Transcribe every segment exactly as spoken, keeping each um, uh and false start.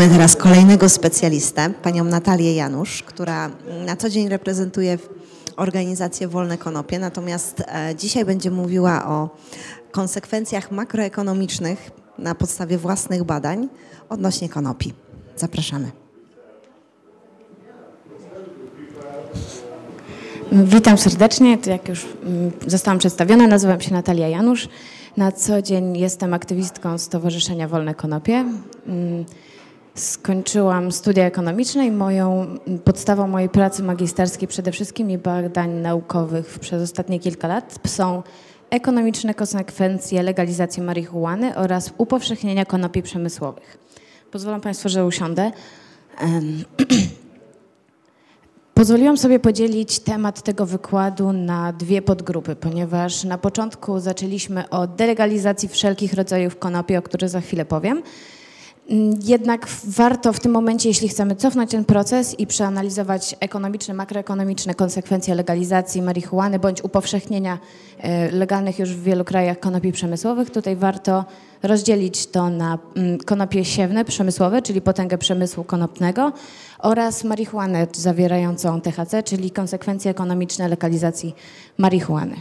Mamy teraz kolejnego specjalistę, panią Natalię Janusz, która na co dzień reprezentuje organizację Wolne Konopie, natomiast dzisiaj będzie mówiła o konsekwencjach makroekonomicznych na podstawie własnych badań odnośnie konopi. Zapraszamy. Witam serdecznie. Jak już zostałam przedstawiona, nazywam się Natalia Janusz. Na co dzień jestem aktywistką Stowarzyszenia Wolne Konopie. Skończyłam studia ekonomiczne i moją, podstawą mojej pracy magisterskiej przede wszystkim i badań naukowych przez ostatnie kilka lat są ekonomiczne konsekwencje legalizacji marihuany oraz upowszechnienia konopi przemysłowych. Pozwolą Państwo, że usiądę. Pozwoliłam sobie podzielić temat tego wykładu na dwie podgrupy, ponieważ na początku zaczęliśmy od delegalizacji wszelkich rodzajów konopi, o których za chwilę powiem. Jednak warto w tym momencie, jeśli chcemy cofnąć ten proces i przeanalizować ekonomiczne, makroekonomiczne konsekwencje legalizacji marihuany bądź upowszechnienia legalnych już w wielu krajach konopi przemysłowych, tutaj warto rozdzielić to na konopie siewne przemysłowe, czyli potęgę przemysłu konopnego oraz marihuanę zawierającą T H C, czyli konsekwencje ekonomiczne legalizacji marihuany.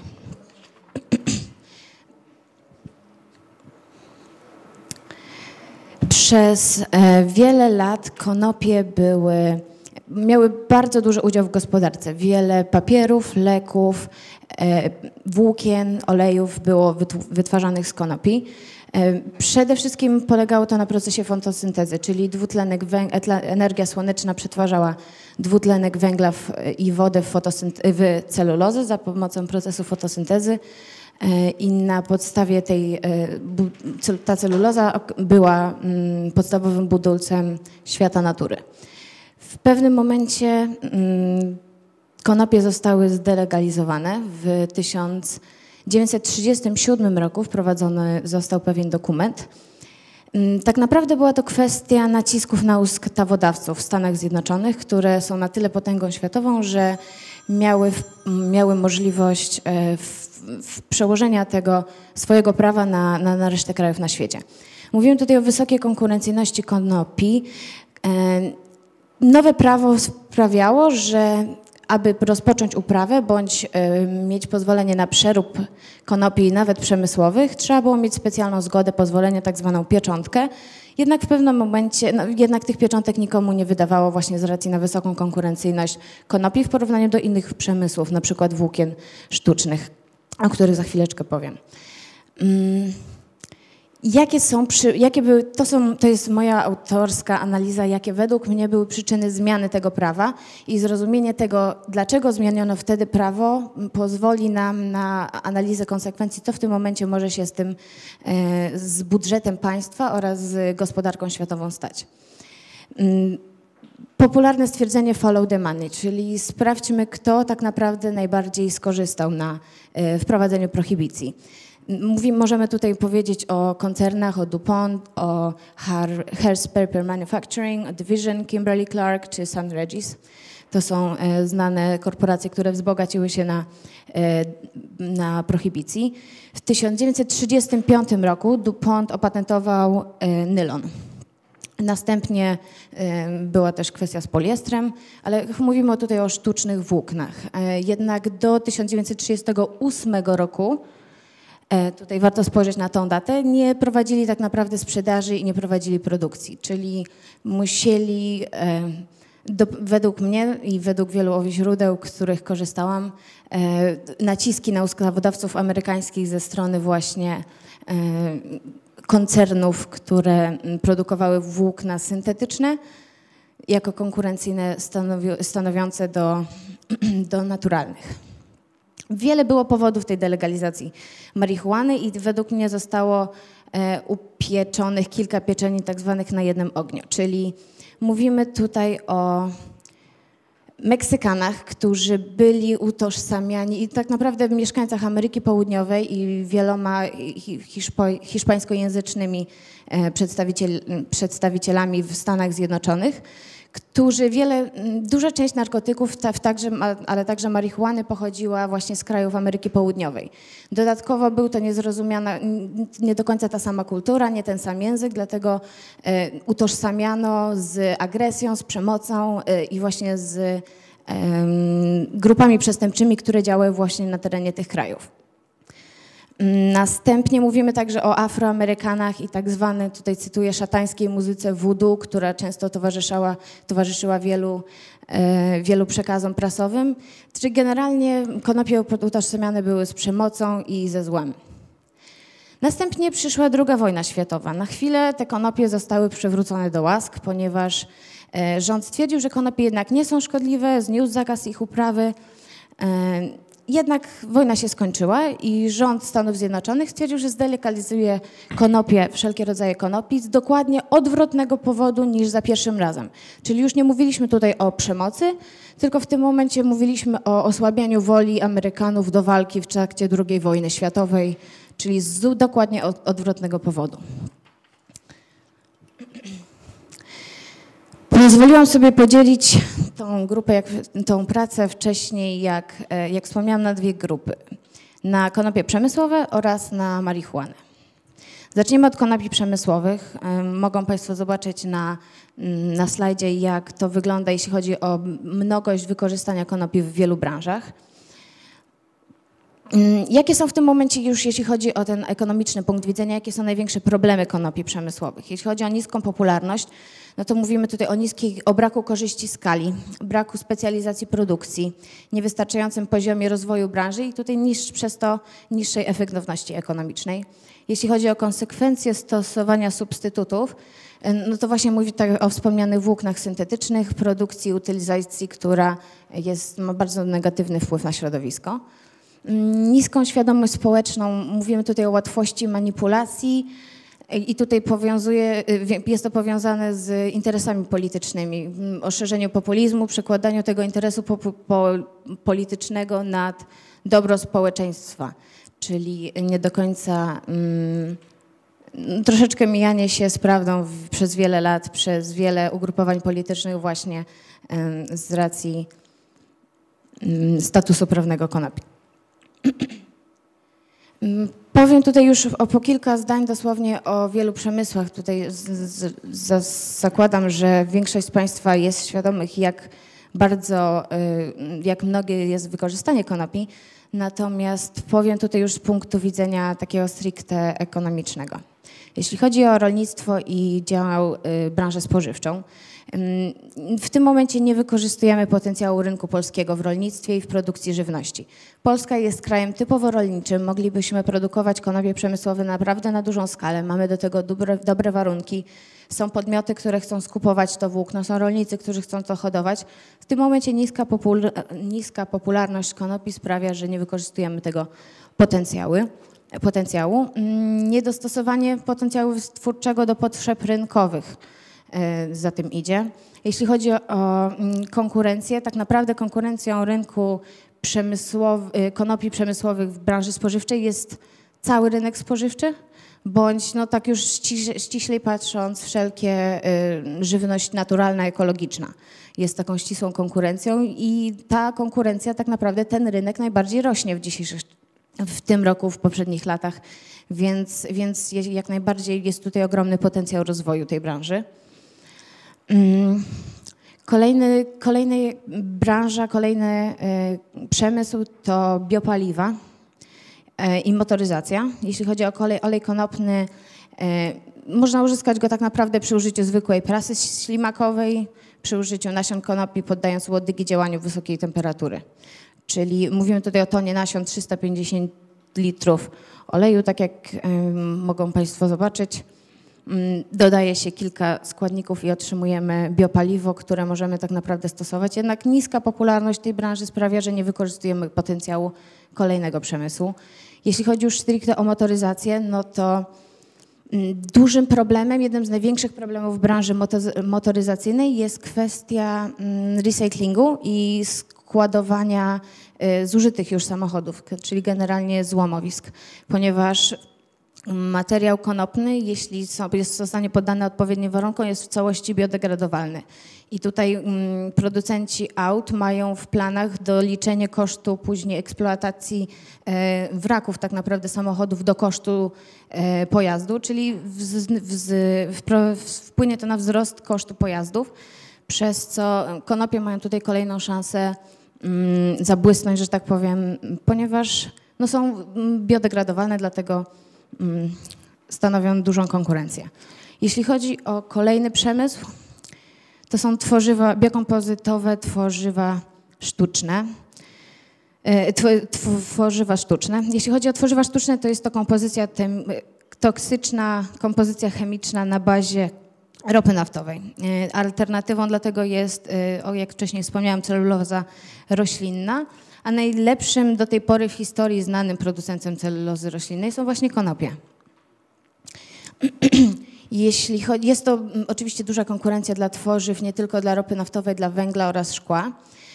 Przez wiele lat konopie były, miały bardzo duży udział w gospodarce. Wiele papierów, leków, włókien, olejów było wytwarzanych z konopi. Przede wszystkim polegało to na procesie fotosyntezy, czyli dwutlenek węgla, energia słoneczna przetwarzała dwutlenek węgla w, i wodę w, w celulozę za pomocą procesu fotosyntezy. I na podstawie tej, ta celuloza była podstawowym budulcem świata natury. W pewnym momencie konopie zostały zdelegalizowane. W tysiąc dziewięćset trzydziestym siódmym roku wprowadzony został pewien dokument. Tak naprawdę była to kwestia nacisków na ustawodawców w Stanach Zjednoczonych, które są na tyle potęgą światową, że miały, miały możliwość w, w przełożenia tego swojego prawa na, na, na resztę krajów na świecie. Mówimy tutaj o wysokiej konkurencyjności konopi. Nowe prawo sprawiało, że aby rozpocząć uprawę bądź y, mieć pozwolenie na przerób konopi nawet przemysłowych, trzeba było mieć specjalną zgodę, pozwolenie, tak zwaną pieczątkę. Jednak w pewnym momencie, no, jednak tych pieczątek nikomu nie wydawało właśnie z racji na wysoką konkurencyjność konopi w porównaniu do innych przemysłów, na przykład włókien sztucznych, o których za chwileczkę powiem. Mm. Jakie są, jakie były, to, są, to jest moja autorska analiza, jakie według mnie były przyczyny zmiany tego prawa i zrozumienie tego, dlaczego zmieniono wtedy prawo, pozwoli nam na analizę konsekwencji, co w tym momencie może się z tym, z budżetem państwa oraz z gospodarką światową stać. Popularne stwierdzenie follow the money, czyli sprawdźmy, kto tak naprawdę najbardziej skorzystał na wprowadzeniu prohibicji. Mówimy, możemy tutaj powiedzieć o koncernach, o DuPont, o Hearst Paper Manufacturing, Division, Kimberly-Clark czy Sun Regis. To są e, znane korporacje, które wzbogaciły się na, e, na prohibicji. W tysiąc dziewięćset trzydziestym piątym roku DuPont opatentował e, nylon. Następnie e, była też kwestia z poliestrem, ale mówimy tutaj o sztucznych włóknach. E, jednak do tysiąc dziewięćset trzydziestego ósmego roku, tutaj warto spojrzeć na tą datę, nie prowadzili tak naprawdę sprzedaży i nie prowadzili produkcji, czyli musieli, do, według mnie i według wielu źródeł, których korzystałam, naciski na ustawodawców amerykańskich ze strony właśnie koncernów, które produkowały włókna syntetyczne, jako konkurencyjne stanowi, stanowiące do, do naturalnych. Wiele było powodów tej delegalizacji marihuany i według mnie zostało e, upieczonych kilka pieczeni tak zwanych na jednym ogniu, czyli mówimy tutaj o Meksykanach, którzy byli utożsamiani i tak naprawdę mieszkańcach Ameryki Południowej i wieloma hiszpo, hiszpańskojęzycznymi e, przedstawiciel, przedstawicielami w Stanach Zjednoczonych, którzy wiele, duża część narkotyków, także, ale także marihuany pochodziła właśnie z krajów Ameryki Południowej. Dodatkowo był to niezrozumiana, nie do końca ta sama kultura, nie ten sam język, dlatego e, utożsamiano z agresją, z przemocą e, i właśnie z e, grupami przestępczymi, które działały właśnie na terenie tych krajów. Następnie mówimy także o Afroamerykanach i tak zwanej, tutaj cytuję, szatańskiej muzyce voodoo, która często towarzyszyła, towarzyszyła wielu, e, wielu przekazom prasowym. Czyli generalnie konopie utożsamiane były z przemocą i ze złem. Następnie przyszła druga wojna światowa. Na chwilę te konopie zostały przywrócone do łask, ponieważ e, rząd stwierdził, że konopie jednak nie są szkodliwe, zniósł zakaz ich uprawy. E, Jednak wojna się skończyła i rząd Stanów Zjednoczonych stwierdził, że zdelegalizuje konopie, wszelkie rodzaje konopi z dokładnie odwrotnego powodu niż za pierwszym razem. Czyli już nie mówiliśmy tutaj o przemocy, tylko w tym momencie mówiliśmy o osłabianiu woli Amerykanów do walki w trakcie drugiej wojny światowej, czyli z dokładnie od, odwrotnego powodu. Pozwoliłam sobie podzielić tą grupę, jak, tą pracę wcześniej, jak, jak wspomniałam, na dwie grupy. Na konopie przemysłowe oraz na marihuanę. Zaczniemy od konopi przemysłowych. Mogą Państwo zobaczyć na, na slajdzie, jak to wygląda, jeśli chodzi o mnogość wykorzystania konopi w wielu branżach. Jakie są w tym momencie już, jeśli chodzi o ten ekonomiczny punkt widzenia, jakie są największe problemy konopi przemysłowych? Jeśli chodzi o niską popularność, no to mówimy tutaj o niskiej, o braku korzyści skali, braku specjalizacji produkcji, niewystarczającym poziomie rozwoju branży i tutaj niż, przez to niższej efektywności ekonomicznej. Jeśli chodzi o konsekwencje stosowania substytutów, no to właśnie mówi tak o wspomnianych włóknach syntetycznych, produkcji, utylizacji, która jest, ma bardzo negatywny wpływ na środowisko. Niską świadomość społeczną, mówimy tutaj o łatwości manipulacji i tutaj powiązuje, jest to powiązane z interesami politycznymi, o szerzeniu populizmu, przekładaniu tego interesu po, po, politycznego nad dobro społeczeństwa, czyli nie do końca, um, troszeczkę mijanie się z prawdą w, przez wiele lat, przez wiele ugrupowań politycznych właśnie um, z racji um, statusu prawnego konopi. Powiem tutaj już o po kilka zdań dosłownie o wielu przemysłach. Tutaj z, z, z, zakładam, że większość z Państwa jest świadomych, jak bardzo, jak mnogie jest wykorzystanie konopi. Natomiast powiem tutaj już z punktu widzenia takiego stricte ekonomicznego. Jeśli chodzi o rolnictwo i dział branżę spożywczą, w tym momencie nie wykorzystujemy potencjału rynku polskiego w rolnictwie i w produkcji żywności. Polska jest krajem typowo rolniczym, moglibyśmy produkować konopie przemysłowe naprawdę na dużą skalę, mamy do tego dobre, dobre warunki, są podmioty, które chcą skupować to włókno, są rolnicy, którzy chcą to hodować. W tym momencie niska, popul niska popularność konopi sprawia, że nie wykorzystujemy tego potencjału. potencjału. Niedostosowanie potencjału twórczego do potrzeb rynkowych za tym idzie. Jeśli chodzi o konkurencję, tak naprawdę konkurencją rynku przemysłowy, konopi przemysłowych w branży spożywczej jest cały rynek spożywczy, bądź no tak już ściślej patrząc wszelkie żywność naturalna, ekologiczna. Jest taką ścisłą konkurencją i ta konkurencja tak naprawdę ten rynek najbardziej rośnie w dzisiejszych w tym roku, w poprzednich latach, więc, więc jak najbardziej jest tutaj ogromny potencjał rozwoju tej branży. Kolejny, kolejny branża, kolejny przemysł to biopaliwa i motoryzacja. Jeśli chodzi o kolej, olej konopny, można uzyskać go tak naprawdę przy użyciu zwykłej prasy ślimakowej, przy użyciu nasion konopi, poddając łodygi działaniu wysokiej temperatury. Czyli mówimy tutaj o tonie nasion trzysta pięćdziesiąt litrów oleju, tak jak y, mogą Państwo zobaczyć. Y, dodaje się kilka składników i otrzymujemy biopaliwo, które możemy tak naprawdę stosować. Jednak niska popularność tej branży sprawia, że nie wykorzystujemy potencjału kolejnego przemysłu. Jeśli chodzi już stricte o motoryzację, no to y, dużym problemem, jednym z największych problemów w branży motoryzacyjnej jest kwestia y, recyklingu i składowania zużytych już samochodów, czyli generalnie złomowisk, ponieważ Materiał konopny, jeśli jest, zostanie poddany odpowiednim warunkom, jest w całości biodegradowalny. I tutaj mm, producenci aut mają w planach doliczenie kosztu później eksploatacji e, wraków tak naprawdę samochodów do kosztu e, pojazdu, czyli w, w, w, wpłynie to na wzrost kosztu pojazdów, przez co konopie mają tutaj kolejną szansę mm, zabłysnąć, że tak powiem, ponieważ no, są biodegradowalne, dlatego mm, stanowią dużą konkurencję. Jeśli chodzi o kolejny przemysł, to są tworzywa biokompozytowe, tworzywa sztuczne. Tworzywa sztuczne. Jeśli chodzi o tworzywa sztuczne, to jest to kompozycja tem, toksyczna, kompozycja chemiczna na bazie ropy naftowej. Alternatywą dla tego jest, jak wcześniej wspomniałam, celuloza roślinna, a najlepszym do tej pory w historii znanym producentem celulozy roślinnej są właśnie konopie. Jeśli chodzi, jest to oczywiście duża konkurencja dla tworzyw, nie tylko dla ropy naftowej, dla węgla oraz szkła.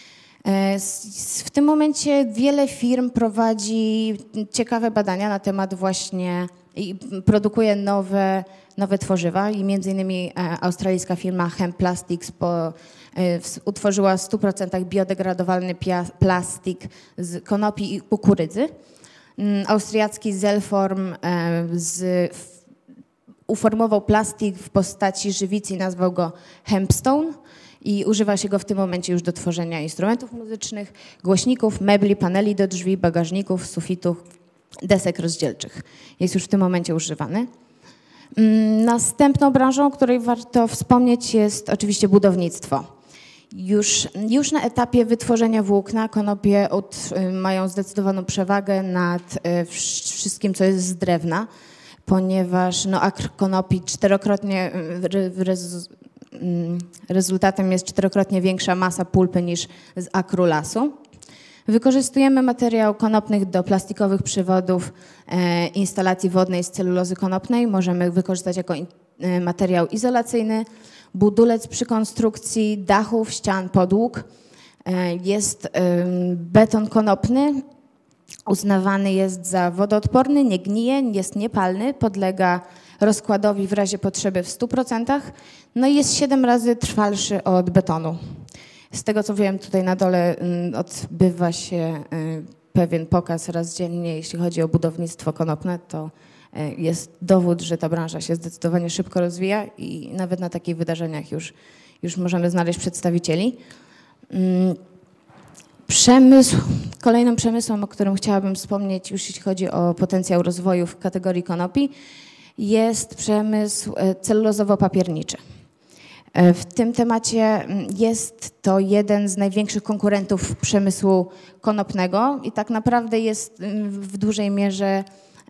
W tym momencie wiele firm prowadzi ciekawe badania na temat właśnie i produkuje nowe, nowe tworzywa i między innymi australijska firma Hemp Plastics po, utworzyła w stu procentach biodegradowalny plastik z konopi i kukurydzy. Austriacki Zelform z uformował plastik w postaci żywicy i nazwał go Hempstone i używa się go w tym momencie już do tworzenia instrumentów muzycznych, głośników, mebli, paneli do drzwi, bagażników, sufitów, desek rozdzielczych. Jest już w tym momencie używany. Następną branżą, o której warto wspomnieć, jest oczywiście budownictwo. Już, już na etapie wytworzenia włókna konopie od, mają zdecydowaną przewagę nad wszystkim, co jest z drewna, ponieważ no, akr konopi czterokrotnie, rez, rezultatem jest czterokrotnie większa masa pulpy niż z akru lasu. Wykorzystujemy materiał konopnych do plastikowych przywodów e, instalacji wodnej z celulozy konopnej. Możemy wykorzystać jako in, e, materiał izolacyjny. Budulec przy konstrukcji dachów, ścian, podłóg. E, jest e, beton konopny. Uznawany jest za wodoodporny, nie gnije, jest niepalny, podlega rozkładowi w razie potrzeby w stu procentach, no i jest siedem razy trwalszy od betonu. Z tego co wiem, tutaj na dole odbywa się pewien pokaz raz dziennie, jeśli chodzi o budownictwo konopne, to jest dowód, że ta branża się zdecydowanie szybko rozwija i nawet na takich wydarzeniach już, już możemy znaleźć przedstawicieli. Przemysł, kolejnym przemysłem, o którym chciałabym wspomnieć, już jeśli chodzi o potencjał rozwoju w kategorii konopi, jest przemysł celulozowo-papierniczy. W tym temacie jest to jeden z największych konkurentów przemysłu konopnego i tak naprawdę jest w dużej mierze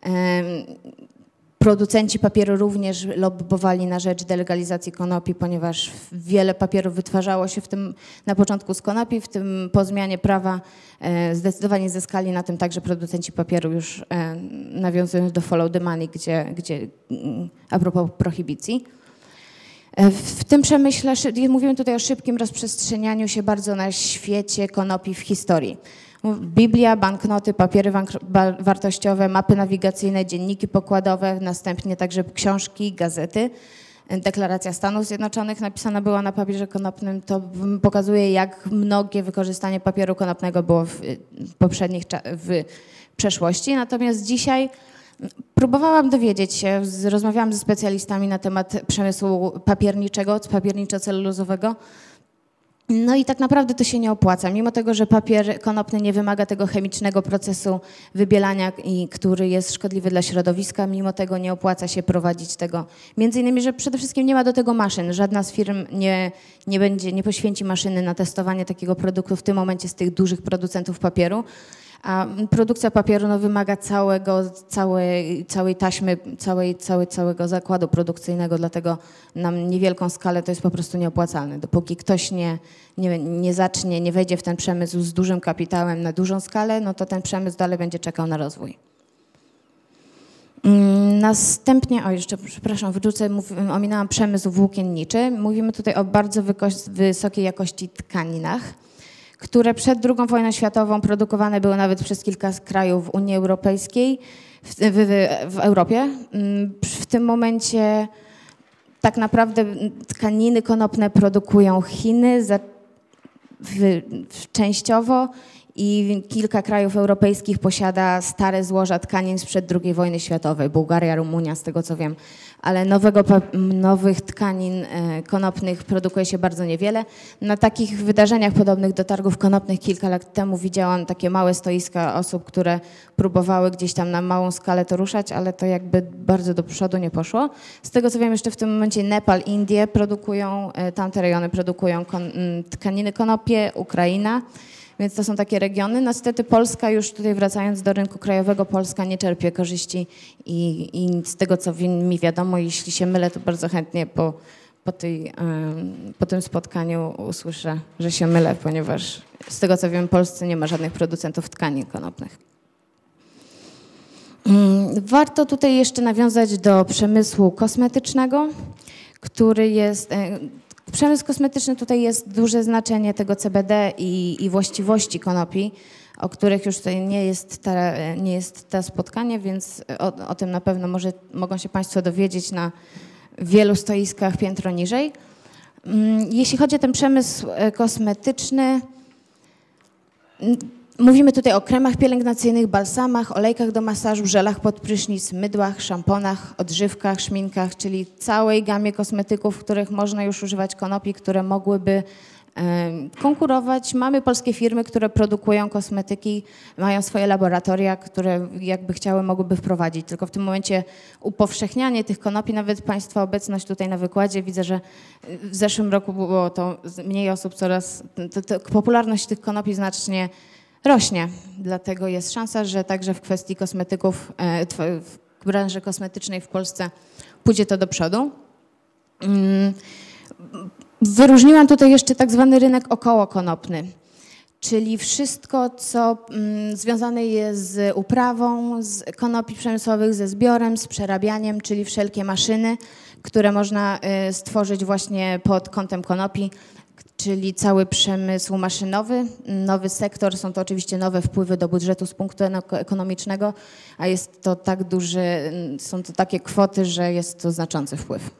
producenci papieru również lobbowali na rzecz delegalizacji konopi, ponieważ wiele papierów wytwarzało się w tym, na początku z konopi, w tym po zmianie prawa e, zdecydowanie zyskali na tym także producenci papieru już e, nawiązując do follow the money, gdzie, gdzie a propos prohibicji. E, w tym przemyśle, mówimy tutaj o szybkim rozprzestrzenianiu się bardzo na świecie konopi w historii. Biblia, banknoty, papiery wartościowe, mapy nawigacyjne, dzienniki pokładowe, następnie także książki, gazety. Deklaracja Stanów Zjednoczonych napisana była na papierze konopnym. To pokazuje, jak mnogie wykorzystanie papieru konopnego było w poprzednich w przeszłości. Natomiast dzisiaj próbowałam dowiedzieć się, rozmawiałam ze specjalistami na temat przemysłu papierniczego, papierniczo-celulozowego. No i tak naprawdę to się nie opłaca, mimo tego, że papier konopny nie wymaga tego chemicznego procesu wybielania, i który jest szkodliwy dla środowiska, mimo tego nie opłaca się prowadzić tego. Między innymi, że przede wszystkim nie ma do tego maszyn. Żadna z firm nie, nie, będzie, nie poświęci maszyny na testowanie takiego produktu w tym momencie z tych dużych producentów papieru. A produkcja papieru no, wymaga całego, całej, całej taśmy, całej, całej, całego zakładu produkcyjnego, dlatego na niewielką skalę to jest po prostu nieopłacalne. Dopóki ktoś nie, nie, nie zacznie, nie wejdzie w ten przemysł z dużym kapitałem na dużą skalę, no to ten przemysł dalej będzie czekał na rozwój. Następnie, o jeszcze przepraszam, wyrzucę, mów, ominęłam przemysł włókienniczy. Mówimy tutaj o bardzo wysokiej jakości tkaninach, które przed drugą wojną światową produkowane były nawet przez kilka krajów Unii Europejskiej. w, w, w Europie. W tym momencie tak naprawdę tkaniny konopne produkują Chiny za, w, w, częściowo i kilka krajów europejskich posiada stare złoża tkanin sprzed drugiej wojny światowej. Bułgaria, Rumunia, z tego co wiem. Ale nowego, nowych tkanin konopnych produkuje się bardzo niewiele. Na takich wydarzeniach podobnych do targów konopnych kilka lat temu widziałam takie małe stoiska osób, które próbowały gdzieś tam na małą skalę to ruszać, ale to jakby bardzo do przodu nie poszło. Z tego co wiem, jeszcze w tym momencie Nepal, Indie produkują, tamte rejony produkują kon, tkaniny konopie, Ukraina. Więc to są takie regiony. Niestety Polska, już tutaj wracając do rynku krajowego, Polska nie czerpie korzyści i, i z tego, co mi wiadomo, jeśli się mylę, to bardzo chętnie po, po, tej, po tym spotkaniu usłyszę, że się mylę, ponieważ z tego, co wiem, w Polsce nie ma żadnych producentów tkanin konopnych. Warto tutaj jeszcze nawiązać do przemysłu kosmetycznego, który jest... Przemysł kosmetyczny, tutaj jest duże znaczenie tego C B D i, i właściwości konopi, o których już tutaj nie jest, ta, nie jest to spotkanie, więc o, o tym na pewno może, mogą się Państwo dowiedzieć na wielu stoiskach piętro niżej. Jeśli chodzi o ten przemysł kosmetyczny, mówimy tutaj o kremach pielęgnacyjnych, balsamach, olejkach do masażu, żelach pod prysznic, mydłach, szamponach, odżywkach, szminkach, czyli całej gamie kosmetyków, w których można już używać konopi, które mogłyby e, konkurować. Mamy polskie firmy, które produkują kosmetyki, mają swoje laboratoria, które jakby chciały, mogłyby wprowadzić. Tylko w tym momencie upowszechnianie tych konopi, nawet Państwa obecność tutaj na wykładzie, widzę, że w zeszłym roku było to mniej osób, coraz to, to, popularność tych konopi znacznie rośnie, dlatego jest szansa, że także w kwestii kosmetyków, w branży kosmetycznej w Polsce pójdzie to do przodu. Wyróżniłam tutaj jeszcze tak zwany rynek okołokonopny, czyli wszystko, co związane jest z uprawą, z konopi przemysłowych, ze zbiorem, z przerabianiem, czyli wszelkie maszyny, które można stworzyć właśnie pod kątem konopi, czyli cały przemysł maszynowy, nowy sektor, są to oczywiście nowe wpływy do budżetu z punktu ekonomicznego, a jest to tak duży, są to takie kwoty, że jest to znaczący wpływ.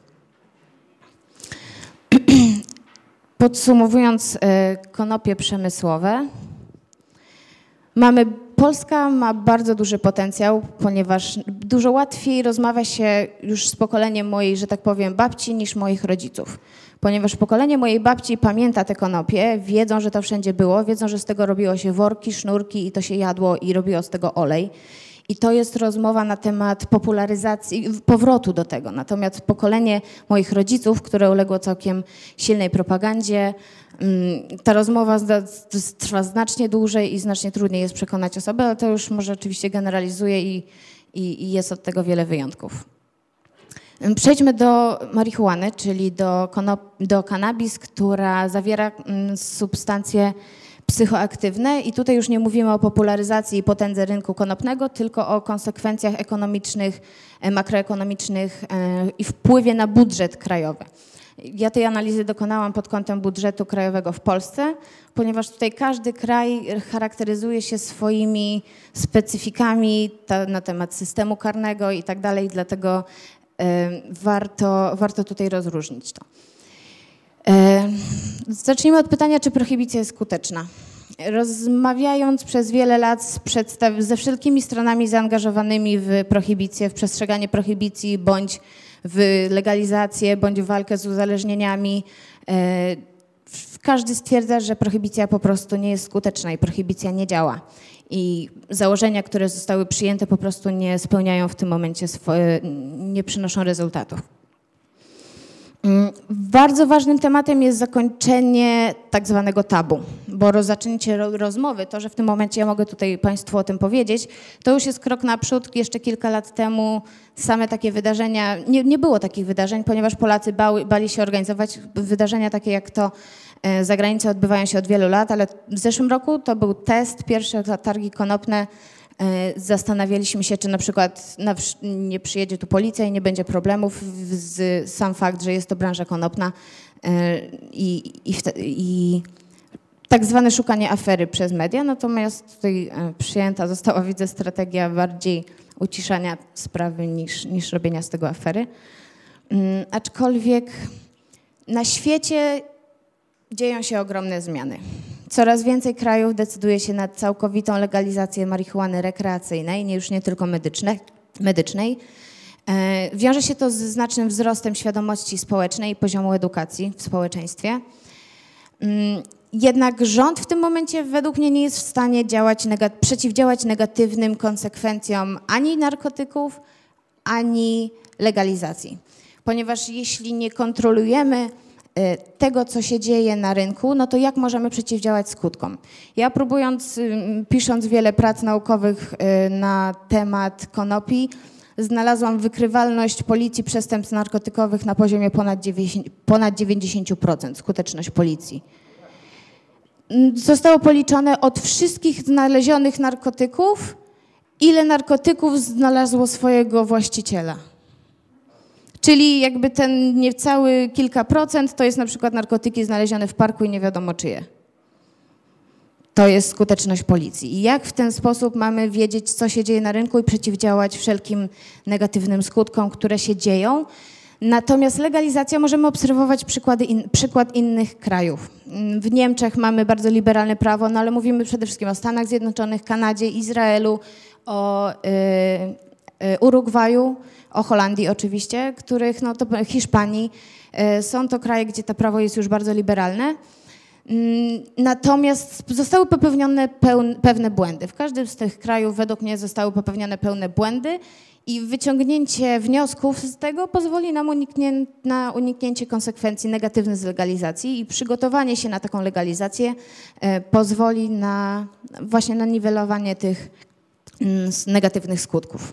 Podsumowując konopie przemysłowe, mamy, Polska ma bardzo duży potencjał, ponieważ dużo łatwiej rozmawia się już z pokoleniem mojej, że tak powiem, babci niż moich rodziców. Ponieważ pokolenie mojej babci pamięta te konopie, wiedzą, że to wszędzie było, wiedzą, że z tego robiło się worki, sznurki i to się jadło i robiło z tego olej. I to jest rozmowa na temat popularyzacji, powrotu do tego. Natomiast pokolenie moich rodziców, które uległo całkiem silnej propagandzie, ta rozmowa trwa znacznie dłużej i znacznie trudniej jest przekonać osobę, ale to już może oczywiście generalizuje i, i, i jest od tego wiele wyjątków. Przejdźmy do marihuany, czyli do, konop, do kanabis, która zawiera substancje psychoaktywne i tutaj już nie mówimy o popularyzacji i potędze rynku konopnego, tylko o konsekwencjach ekonomicznych, makroekonomicznych i wpływie na budżet krajowy. Ja tej analizy dokonałam pod kątem budżetu krajowego w Polsce, ponieważ tutaj każdy kraj charakteryzuje się swoimi specyfikami na temat systemu karnego i tak dalej, dlatego warto, warto tutaj rozróżnić to. Zacznijmy od pytania, czy prohibicja jest skuteczna. Rozmawiając przez wiele lat z przedstaw ze wszelkimi stronami zaangażowanymi w prohibicję, w przestrzeganie prohibicji, bądź w legalizację, bądź w walkę z uzależnieniami, każdy stwierdza, że prohibicja po prostu nie jest skuteczna i prohibicja nie działa. I założenia, które zostały przyjęte, po prostu nie spełniają w tym momencie swoje, nie przynoszą rezultatów. Bardzo ważnym tematem jest zakończenie tak zwanego tabu, bo zaczęcie rozmowy, to, że w tym momencie ja mogę tutaj Państwu o tym powiedzieć, to już jest krok naprzód. Jeszcze kilka lat temu same takie wydarzenia, nie, nie było takich wydarzeń, ponieważ Polacy bały, bali się organizować wydarzenia takie jak to za granicą odbywają się od wielu lat, ale w zeszłym roku to był test, pierwsze targi konopne. Zastanawialiśmy się, czy na przykład nie przyjedzie tu policja i nie będzie problemów z sam fakt, że jest to branża konopna i, i, i tak zwane szukanie afery przez media. Natomiast tutaj przyjęta została, widzę, strategia bardziej uciszania sprawy niż, niż robienia z tego afery. Um, aczkolwiek na świecie dzieją się ogromne zmiany. Coraz więcej krajów decyduje się na całkowitą legalizację marihuany rekreacyjnej, nie już nie tylko medycznej. medycznej. E, wiąże się to z znacznym wzrostem świadomości społecznej i poziomu edukacji w społeczeństwie. Mm, jednak rząd w tym momencie według mnie nie jest w stanie działać negat- przeciwdziałać negatywnym konsekwencjom ani narkotyków, ani legalizacji. Ponieważ jeśli nie kontrolujemy tego, co się dzieje na rynku, no to jak możemy przeciwdziałać skutkom? Ja próbując, pisząc wiele prac naukowych na temat konopi, znalazłam wykrywalność policji przestępstw narkotykowych na poziomie ponad dziewięćdziesiąt procent, skuteczność policji. Zostało policzone od wszystkich znalezionych narkotyków, ile narkotyków znalazło swojego właściciela. Czyli jakby ten niecały kilka procent to jest na przykład narkotyki znalezione w parku i nie wiadomo czyje. To jest skuteczność policji. I jak w ten sposób mamy wiedzieć, co się dzieje na rynku i przeciwdziałać wszelkim negatywnym skutkom, które się dzieją. Natomiast legalizacja możemy obserwować przykłady in, przykład innych krajów. W Niemczech mamy bardzo liberalne prawo, no ale mówimy przede wszystkim o Stanach Zjednoczonych, Kanadzie, Izraelu, o y, y, Urugwaju, o Holandii oczywiście, których, no to Hiszpanii. Są to kraje, gdzie to prawo jest już bardzo liberalne. Natomiast zostały popełnione pełne, pewne błędy. W każdym z tych krajów według mnie zostały popełnione pełne błędy i wyciągnięcie wniosków z tego pozwoli nam uniknię, na uniknięcie konsekwencji negatywnych z legalizacji i przygotowanie się na taką legalizację e, pozwoli na właśnie na niwelowanie tych mm, negatywnych skutków.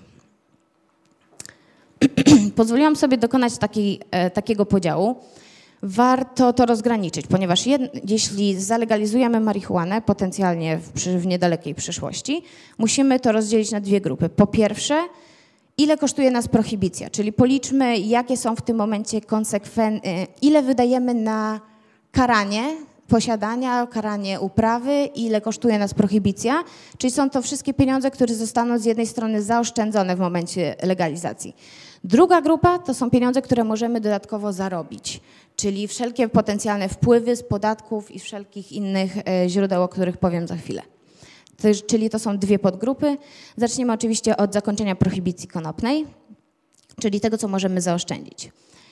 Pozwoliłam sobie dokonać takiej, e, takiego podziału. Warto to rozgraniczyć, ponieważ jed, jeśli zalegalizujemy marihuanę potencjalnie w, przy, w niedalekiej przyszłości, musimy to rozdzielić na dwie grupy. Po pierwsze, ile kosztuje nas prohibicja, czyli policzmy, jakie są w tym momencie konsekwencje, ile wydajemy na karanie posiadania, karanie uprawy, ile kosztuje nas prohibicja, czyli są to wszystkie pieniądze, które zostaną z jednej strony zaoszczędzone w momencie legalizacji. Druga grupa to są pieniądze, które możemy dodatkowo zarobić, czyli wszelkie potencjalne wpływy z podatków i wszelkich innych źródeł, o których powiem za chwilę. To, czyli to są dwie podgrupy. Zaczniemy oczywiście od zakończenia prohibicji konopnej, czyli tego, co możemy zaoszczędzić.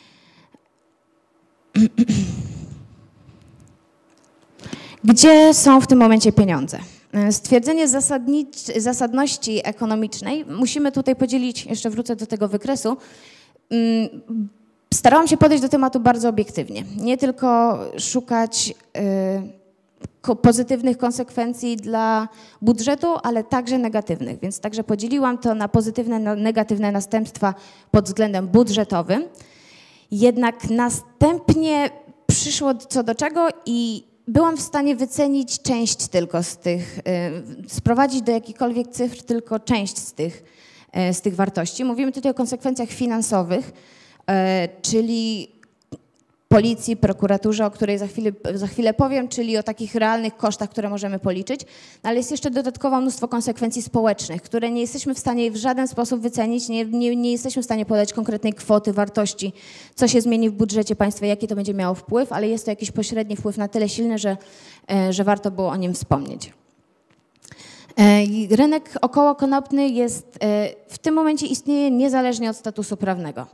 Gdzie są w tym momencie pieniądze? Stwierdzenie zasadności ekonomicznej musimy tutaj podzielić, jeszcze wrócę do tego wykresu. Starałam się podejść do tematu bardzo obiektywnie. Nie tylko szukać y, pozytywnych konsekwencji dla budżetu, ale także negatywnych. Więc także podzieliłam to na pozytywne, na negatywne następstwa pod względem budżetowym. Jednak następnie przyszło co do czego i byłam w stanie wycenić część tylko z tych, y, sprowadzić do jakichkolwiek cyfr tylko część z tych, y, z tych wartości. Mówimy tutaj o konsekwencjach finansowych, y, czyli policji, prokuraturze, o której za chwilę, za chwilę powiem, czyli o takich realnych kosztach, które możemy policzyć. No, ale jest jeszcze dodatkowo mnóstwo konsekwencji społecznych, które nie jesteśmy w stanie w żaden sposób wycenić, nie, nie, nie jesteśmy w stanie podać konkretnej kwoty, wartości, co się zmieni w budżecie państwa, jaki to będzie miało wpływ, ale jest to jakiś pośredni wpływ na tyle silny, że, że warto było o nim wspomnieć. Rynek okołokonopny jest, w tym momencie istnieje niezależnie od statusu prawnego.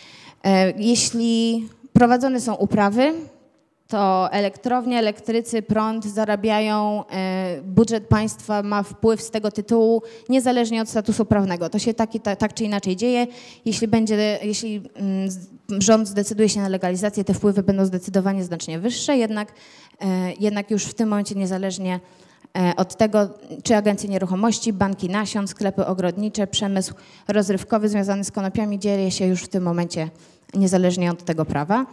Jeśli prowadzone są uprawy, to elektrownie, elektrycy, prąd zarabiają, budżet państwa ma wpływ z tego tytułu niezależnie od statusu prawnego. To się tak, tak, tak czy inaczej dzieje. Jeśli, będzie, jeśli rząd zdecyduje się na legalizację, te wpływy będą zdecydowanie znacznie wyższe, jednak, jednak już w tym momencie niezależnie od tego, czy agencje nieruchomości, banki nasion, sklepy ogrodnicze, przemysł rozrywkowy związany z konopiami dzieje się już w tym momencie niezależnie od tego prawa.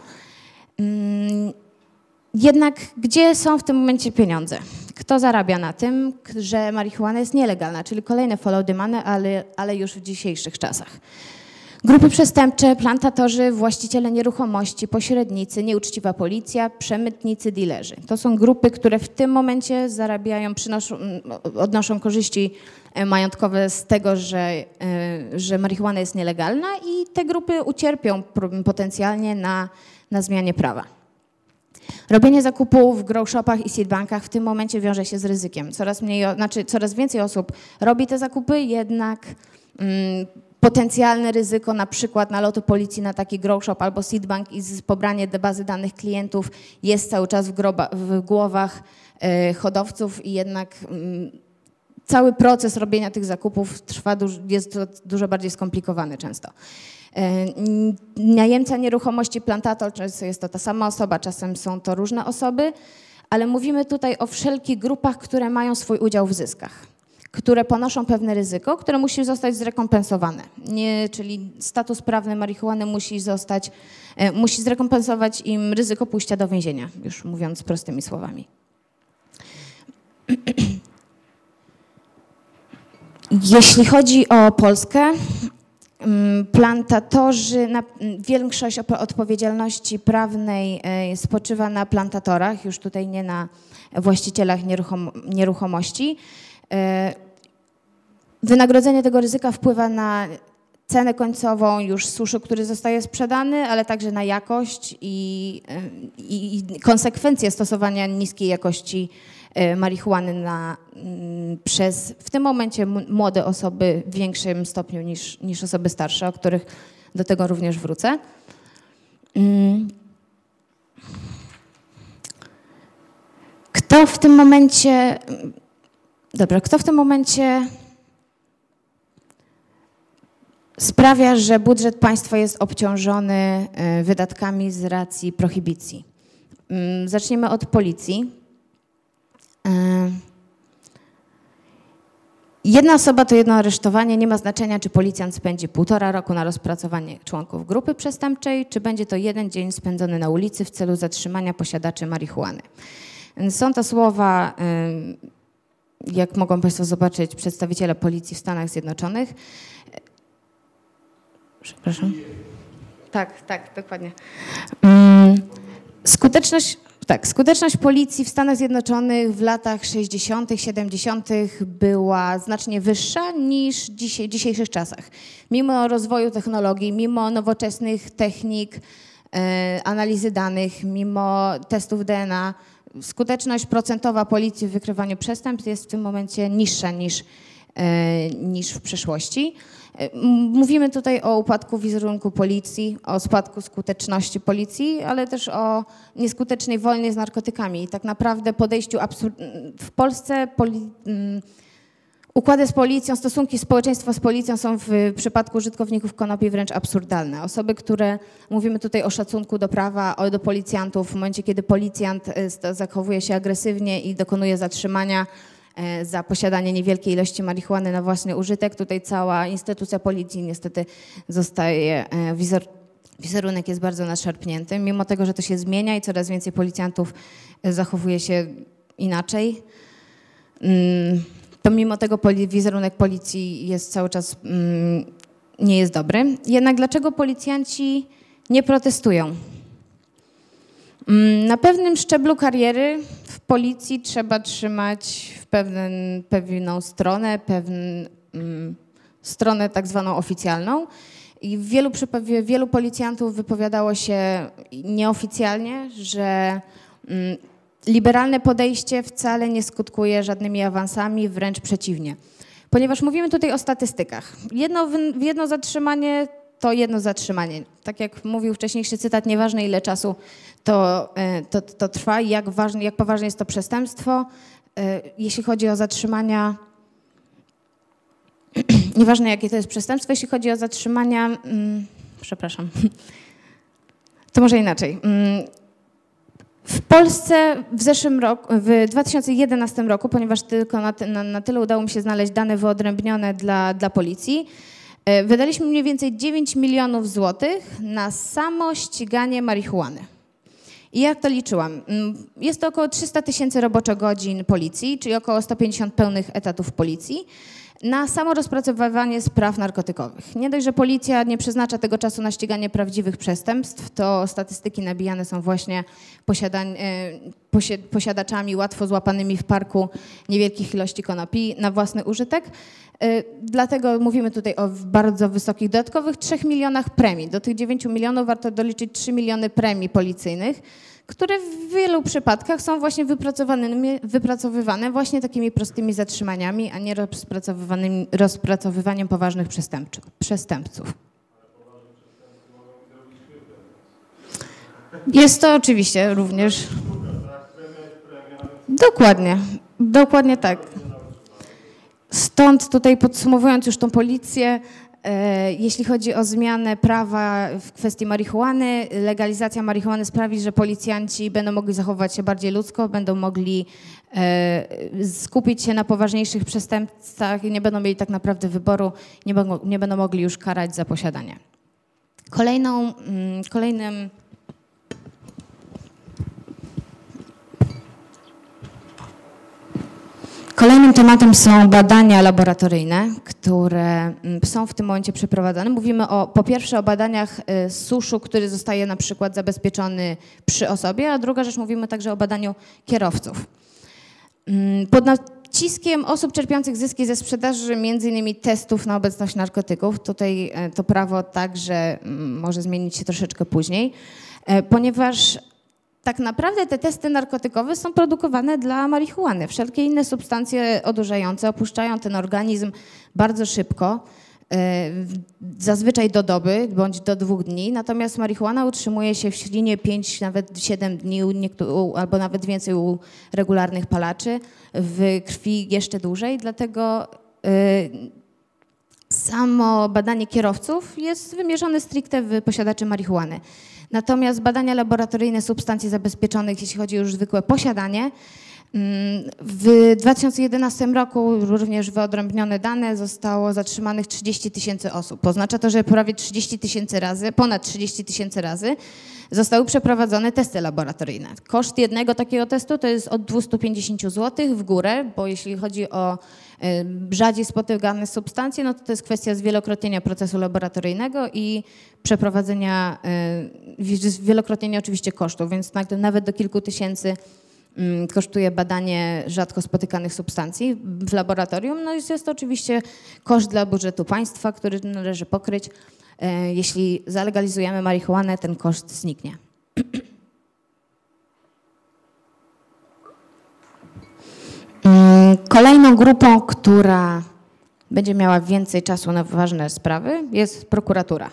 Jednak gdzie są w tym momencie pieniądze? Kto zarabia na tym, że marihuana jest nielegalna, czyli kolejne follow the money, ale, ale już w dzisiejszych czasach. Grupy przestępcze, plantatorzy, właściciele nieruchomości, pośrednicy, nieuczciwa policja, przemytnicy, dilerzy. To są grupy, które w tym momencie zarabiają, przynoszą, odnoszą korzyści majątkowe z tego, że, że marihuana jest nielegalna i te grupy ucierpią potencjalnie na, na zmianie prawa. Robienie zakupów w grow shopach i seedbankach w tym momencie wiąże się z ryzykiem. Coraz mniej, znaczy coraz więcej osób robi te zakupy, jednak mm, potencjalne ryzyko na przykład nalotu policji na taki grow shop albo seedbank i pobranie bazy danych klientów jest cały czas w, groba, w głowach y, hodowców i jednak y, cały proces robienia tych zakupów trwa, jest dużo bardziej skomplikowany często. Najemca nieruchomości, plantator, często jest to ta sama osoba, czasem są to różne osoby, ale mówimy tutaj o wszelkich grupach, które mają swój udział w zyskach, które ponoszą pewne ryzyko, które musi zostać zrekompensowane. Nie, czyli status prawny marihuany musi zostać, musi zrekompensować im ryzyko pójścia do więzienia, już mówiąc prostymi słowami. Jeśli chodzi o Polskę, plantatorzy, na, większość odpowiedzialności prawnej spoczywa na plantatorach, już tutaj nie na właścicielach nieruchom, nieruchomości. Wynagrodzenie tego ryzyka wpływa na cenę końcową już suszu, który zostaje sprzedany, ale także na jakość i, i, i konsekwencje stosowania niskiej jakości marihuany na, przez w tym momencie młode osoby w większym stopniu niż, niż osoby starsze, o których do tego również wrócę. Kto w tym momencie, dobra, kto w tym momencie sprawia, że budżet państwa jest obciążony wydatkami z racji prohibicji? Zaczniemy od policji. Jedna osoba to jedno aresztowanie, nie ma znaczenia, czy policjant spędzi półtora roku na rozpracowanie członków grupy przestępczej, czy będzie to jeden dzień spędzony na ulicy w celu zatrzymania posiadaczy marihuany. Są to słowa, jak mogą Państwo zobaczyć, przedstawiciele policji w Stanach Zjednoczonych. Przepraszam. Tak, tak, dokładnie. Skuteczność... Tak, skuteczność policji w Stanach Zjednoczonych w latach sześćdziesiątych, siedemdziesiątych była znacznie wyższa niż w dzisiaj, dzisiejszych czasach. Mimo rozwoju technologii, mimo nowoczesnych technik e, analizy danych, mimo testów D N A, skuteczność procentowa policji w wykrywaniu przestępstw jest w tym momencie niższa niż, e, niż w przeszłości. Mówimy tutaj o upadku wizerunku policji, o spadku skuteczności policji, ale też o nieskutecznej wojnie z narkotykami. I tak naprawdę podejściu absurd... w Polsce poli... układy z policją, stosunki społeczeństwa z policją są w przypadku użytkowników konopi wręcz absurdalne. Osoby, które, mówimy tutaj o szacunku do prawa, do policjantów, w momencie kiedy policjant zachowuje się agresywnie i dokonuje zatrzymania za posiadanie niewielkiej ilości marihuany na własny użytek. Tutaj cała instytucja policji niestety zostaje, wizer, wizerunek jest bardzo nadszarpnięty, mimo tego, że to się zmienia i coraz więcej policjantów zachowuje się inaczej. To mimo tego wizerunek policji jest cały czas, nie jest dobry. Jednak dlaczego policjanci nie protestują? Na pewnym szczeblu kariery w policji trzeba trzymać w pewien, pewną stronę, pewną um, stronę tak zwaną oficjalną. I wielu, wielu policjantów wypowiadało się nieoficjalnie, że um, liberalne podejście wcale nie skutkuje żadnymi awansami, wręcz przeciwnie. Ponieważ mówimy tutaj o statystykach. Jedno, jedno zatrzymanie to jedno zatrzymanie. Tak jak mówił wcześniejszy cytat, nieważne ile czasu to, to, to trwa i jak, ważne, jak poważne jest to przestępstwo. Jeśli chodzi o zatrzymania, nieważne jakie to jest przestępstwo, jeśli chodzi o zatrzymania, hmm, przepraszam, to może inaczej. W Polsce w zeszłym roku, w dwa tysiące jedenastym roku, ponieważ tylko na, na, na tyle udało mi się znaleźć dane wyodrębnione dla, dla policji, wydaliśmy mniej więcej dziewięć milionów złotych na samo ściganie marihuany. I jak to liczyłam? Jest to około trzysta tysięcy roboczogodzin policji, czyli około sto pięćdziesiąt pełnych etatów policji. na samo rozpracowywanie spraw narkotykowych. Nie dość, że policja nie przeznacza tego czasu na ściganie prawdziwych przestępstw, to statystyki nabijane są właśnie posiadań, posi posiadaczami łatwo złapanymi w parku niewielkich ilości konopi na własny użytek. Dlatego mówimy tutaj o bardzo wysokich dodatkowych trzech milionach premii. Do tych dziewięciu milionów warto doliczyć trzy miliony premii policyjnych, które w wielu przypadkach są właśnie wypracowywane właśnie takimi prostymi zatrzymaniami, a nie rozpracowywaniem poważnych przestępców. Jest to oczywiście również... Dokładnie, dokładnie tak. Stąd tutaj podsumowując już tą policję, jeśli chodzi o zmianę prawa w kwestii marihuany, legalizacja marihuany sprawi, że policjanci będą mogli zachowywać się bardziej ludzko, będą mogli skupić się na poważniejszych przestępstwach i nie będą mieli tak naprawdę wyboru, nie będą, nie będą mogli już karać za posiadanie. Kolejną, kolejnym Kolejnym tematem są badania laboratoryjne, które są w tym momencie przeprowadzane. Mówimy o, po pierwsze o badaniach suszu, który zostaje na przykład zabezpieczony przy osobie, a druga rzecz mówimy także o badaniu kierowców. Pod naciskiem osób czerpiących zyski ze sprzedaży między innymi testów na obecność narkotyków, tutaj to prawo także może zmienić się troszeczkę później, ponieważ tak naprawdę te testy narkotykowe są produkowane dla marihuany. Wszelkie inne substancje odurzające opuszczają ten organizm bardzo szybko, zazwyczaj do doby bądź do dwóch dni, natomiast marihuana utrzymuje się w ślinie pięć, nawet siedem dni, albo nawet więcej u regularnych palaczy, w krwi jeszcze dłużej, dlatego samo badanie kierowców jest wymierzone stricte w posiadaczy marihuany. Natomiast badania laboratoryjne substancji zabezpieczonych, jeśli chodzi już o zwykłe posiadanie, w dwa tysiące jedenastym roku również wyodrębnione dane zostało zatrzymanych trzydzieści tysięcy osób. Oznacza to, że prawie trzydzieści tysięcy razy, ponad trzydzieści tysięcy razy zostały przeprowadzone testy laboratoryjne. Koszt jednego takiego testu to jest od dwustu pięćdziesięciu złotych w górę, bo jeśli chodzi o rzadziej spotykane substancje, no to to jest kwestia zwielokrotnienia procesu laboratoryjnego i przeprowadzenia, zwielokrotnienia oczywiście kosztów, więc nawet do kilku tysięcy kosztuje badanie rzadko spotykanych substancji w laboratorium. No i jest to oczywiście koszt dla budżetu państwa, który należy pokryć. Jeśli zalegalizujemy marihuanę, ten koszt zniknie. Kolejną grupą, która będzie miała więcej czasu na ważne sprawy, jest prokuratura.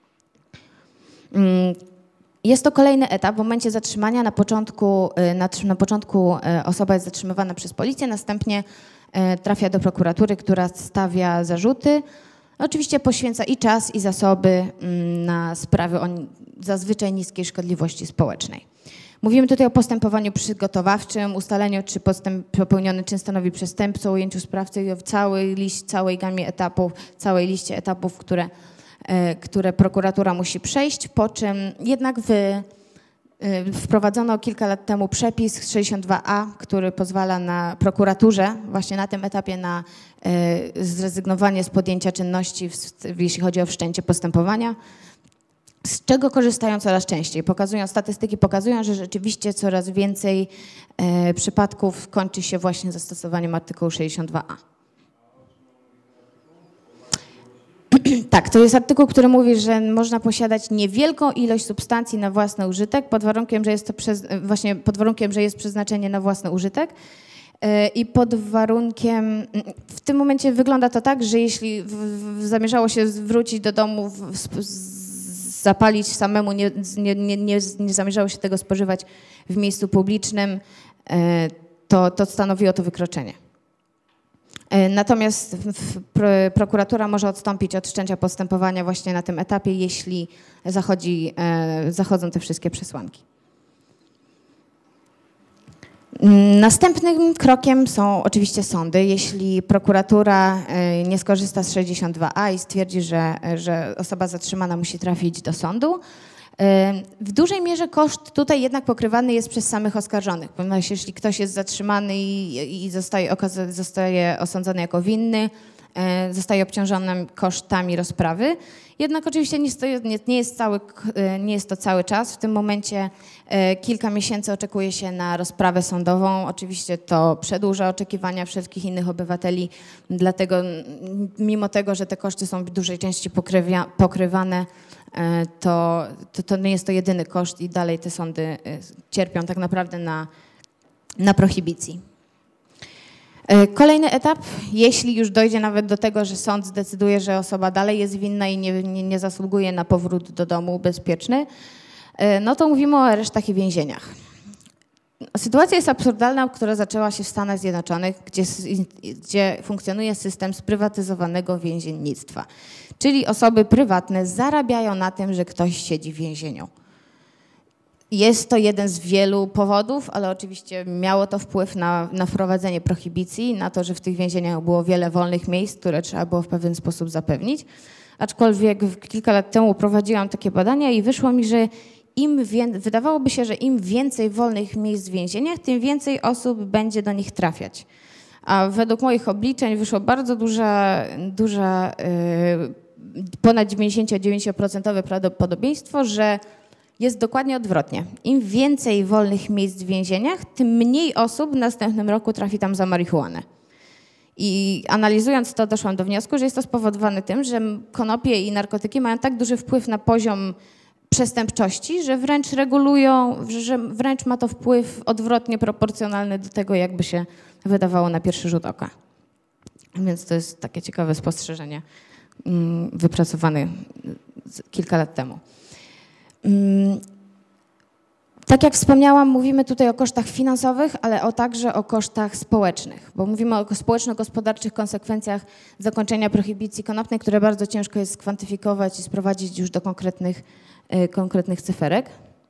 Jest to kolejny etap. W momencie zatrzymania na początku, na, na początku osoba jest zatrzymywana przez policję, następnie trafia do prokuratury, która stawia zarzuty. Oczywiście poświęca i czas, i zasoby na sprawy o zazwyczaj niskiej szkodliwości społecznej. Mówimy tutaj o postępowaniu przygotowawczym, ustaleniu, czy postęp, popełniony czyn stanowi przestępstwo, ujęciu sprawcy i w całej, liście, całej gamie etapów, całej liście etapów, które, które prokuratura musi przejść, po czym jednak wy, wprowadzono kilka lat temu przepis sześćdziesiąt dwa A, który pozwala na prokuraturze właśnie na tym etapie na zrezygnowanie z podjęcia czynności, jeśli chodzi o wszczęcie postępowania, z czego korzystają coraz częściej. Pokazują, statystyki pokazują, że rzeczywiście coraz więcej e, przypadków kończy się właśnie zastosowaniem artykułu sześćdziesiąt dwa A. Tak, to jest artykuł, który mówi, że można posiadać niewielką ilość substancji na własny użytek, pod warunkiem, że jest to przez, właśnie pod warunkiem, że jest przeznaczenie na własny użytek. I pod warunkiem, w tym momencie wygląda to tak, że jeśli w, w, zamierzało się wrócić do domu, w, w, zapalić samemu, nie, nie, nie, nie, nie zamierzało się tego spożywać w miejscu publicznym, to, to stanowiło to wykroczenie. Natomiast prokuratura może odstąpić od wszczęcia postępowania właśnie na tym etapie, jeśli zachodzi, zachodzą te wszystkie przesłanki. Następnym krokiem są oczywiście sądy. Jeśli prokuratura nie skorzysta z sześćdziesiąt dwa A i stwierdzi, że, że osoba zatrzymana musi trafić do sądu, w dużej mierze koszt tutaj jednak pokrywany jest przez samych oskarżonych, ponieważ jeśli ktoś jest zatrzymany i, i zostaje, zostaje osądzony jako winny, zostaje obciążony kosztami rozprawy. Jednak oczywiście nie jest, to, nie, nie, jest cały, nie jest to cały czas. W tym momencie kilka miesięcy oczekuje się na rozprawę sądową. Oczywiście to przedłuża oczekiwania wszystkich innych obywateli, dlatego mimo tego, że te koszty są w dużej części pokrywia, pokrywane, to, to, to nie jest to jedyny koszt i dalej te sądy cierpią tak naprawdę na, na prohibicji. Kolejny etap, jeśli już dojdzie nawet do tego, że sąd zdecyduje, że osoba dalej jest winna i nie, nie, nie zasługuje na powrót do domu bezpieczny, no to mówimy o aresztach i więzieniach. Sytuacja jest absurdalna, która zaczęła się w Stanach Zjednoczonych, gdzie, gdzie funkcjonuje system sprywatyzowanego więziennictwa. Czyli osoby prywatne zarabiają na tym, że ktoś siedzi w więzieniu. Jest to jeden z wielu powodów, ale oczywiście miało to wpływ na, na wprowadzenie prohibicji, na to, że w tych więzieniach było wiele wolnych miejsc, które trzeba było w pewien sposób zapewnić. Aczkolwiek kilka lat temu prowadziłam takie badania i wyszło mi, że im wie, wydawałoby się, że im więcej wolnych miejsc w więzieniach, tym więcej osób będzie do nich trafiać. A według moich obliczeń wyszło bardzo duża, duża yy, ponad dziewięćdziesiąt dziewięć procent prawdopodobieństwo, że jest dokładnie odwrotnie. Im więcej wolnych miejsc w więzieniach, tym mniej osób w następnym roku trafi tam za marihuanę. I analizując to, doszłam do wniosku, że jest to spowodowane tym, że konopie i narkotyki mają tak duży wpływ na poziom przestępczości, że wręcz regulują, że wręcz ma to wpływ odwrotnie proporcjonalny do tego, jakby się wydawało na pierwszy rzut oka. Więc to jest takie ciekawe spostrzeżenie wypracowane kilka lat temu. Tak jak wspomniałam, mówimy tutaj o kosztach finansowych, ale o, także o kosztach społecznych, bo mówimy o społeczno-gospodarczych konsekwencjach zakończenia prohibicji konopnej, które bardzo ciężko jest skwantyfikować i sprowadzić już do konkretnych, konkretnych cyferek.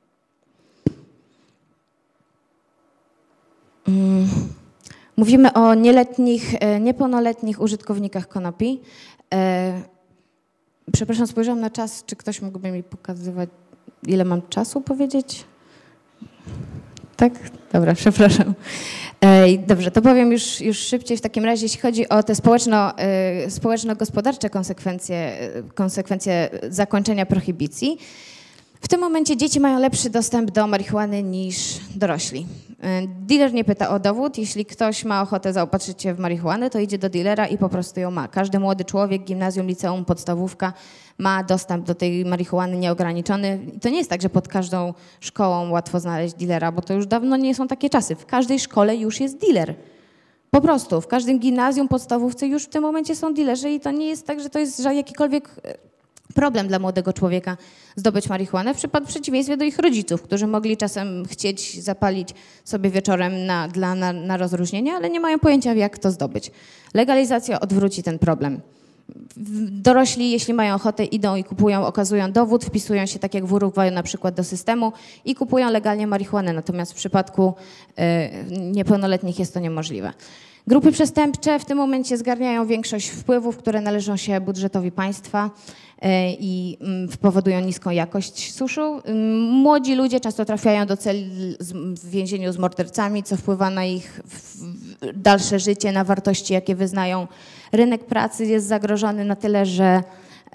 Mówimy o nieletnich, niepełnoletnich użytkownikach konopi. Przepraszam, spojrzałam na czas, czy ktoś mógłby mi pokazywać, ile mam czasu powiedzieć? Tak? Dobra, przepraszam. Dobrze, to powiem już, już szybciej w takim razie, jeśli chodzi o te społeczno, społeczno-gospodarcze konsekwencje, konsekwencje zakończenia prohibicji. W tym momencie dzieci mają lepszy dostęp do marihuany niż dorośli. Dealer nie pyta o dowód. Jeśli ktoś ma ochotę zaopatrzyć się w marihuanę, to idzie do dealera i po prostu ją ma. Każdy młody człowiek, gimnazjum, liceum, podstawówka ma dostęp do tej marihuany nieograniczony. I to nie jest tak, że pod każdą szkołą łatwo znaleźć dealera, bo to już dawno nie są takie czasy. W każdej szkole już jest dealer. Po prostu. W każdym gimnazjum, podstawówce już w tym momencie są dealerzy i to nie jest tak, że to jest jakikolwiek problem dla młodego człowieka zdobyć marihuanę, w przypadku przeciwieństwie do ich rodziców, którzy mogli czasem chcieć zapalić sobie wieczorem na, dla, na, na rozróżnienie, ale nie mają pojęcia, jak to zdobyć. Legalizacja odwróci ten problem. Dorośli, jeśli mają ochotę, idą i kupują, okazują dowód, wpisują się tak jak w Urugwaju na przykład do systemu i kupują legalnie marihuanę, natomiast w przypadku y, niepełnoletnich jest to niemożliwe. Grupy przestępcze w tym momencie zgarniają większość wpływów, które należą się budżetowi państwa i powodują niską jakość suszu. Młodzi ludzie często trafiają do celi w więzieniu z mordercami, co wpływa na ich dalsze życie, na wartości, jakie wyznają. Rynek pracy jest zagrożony na tyle, że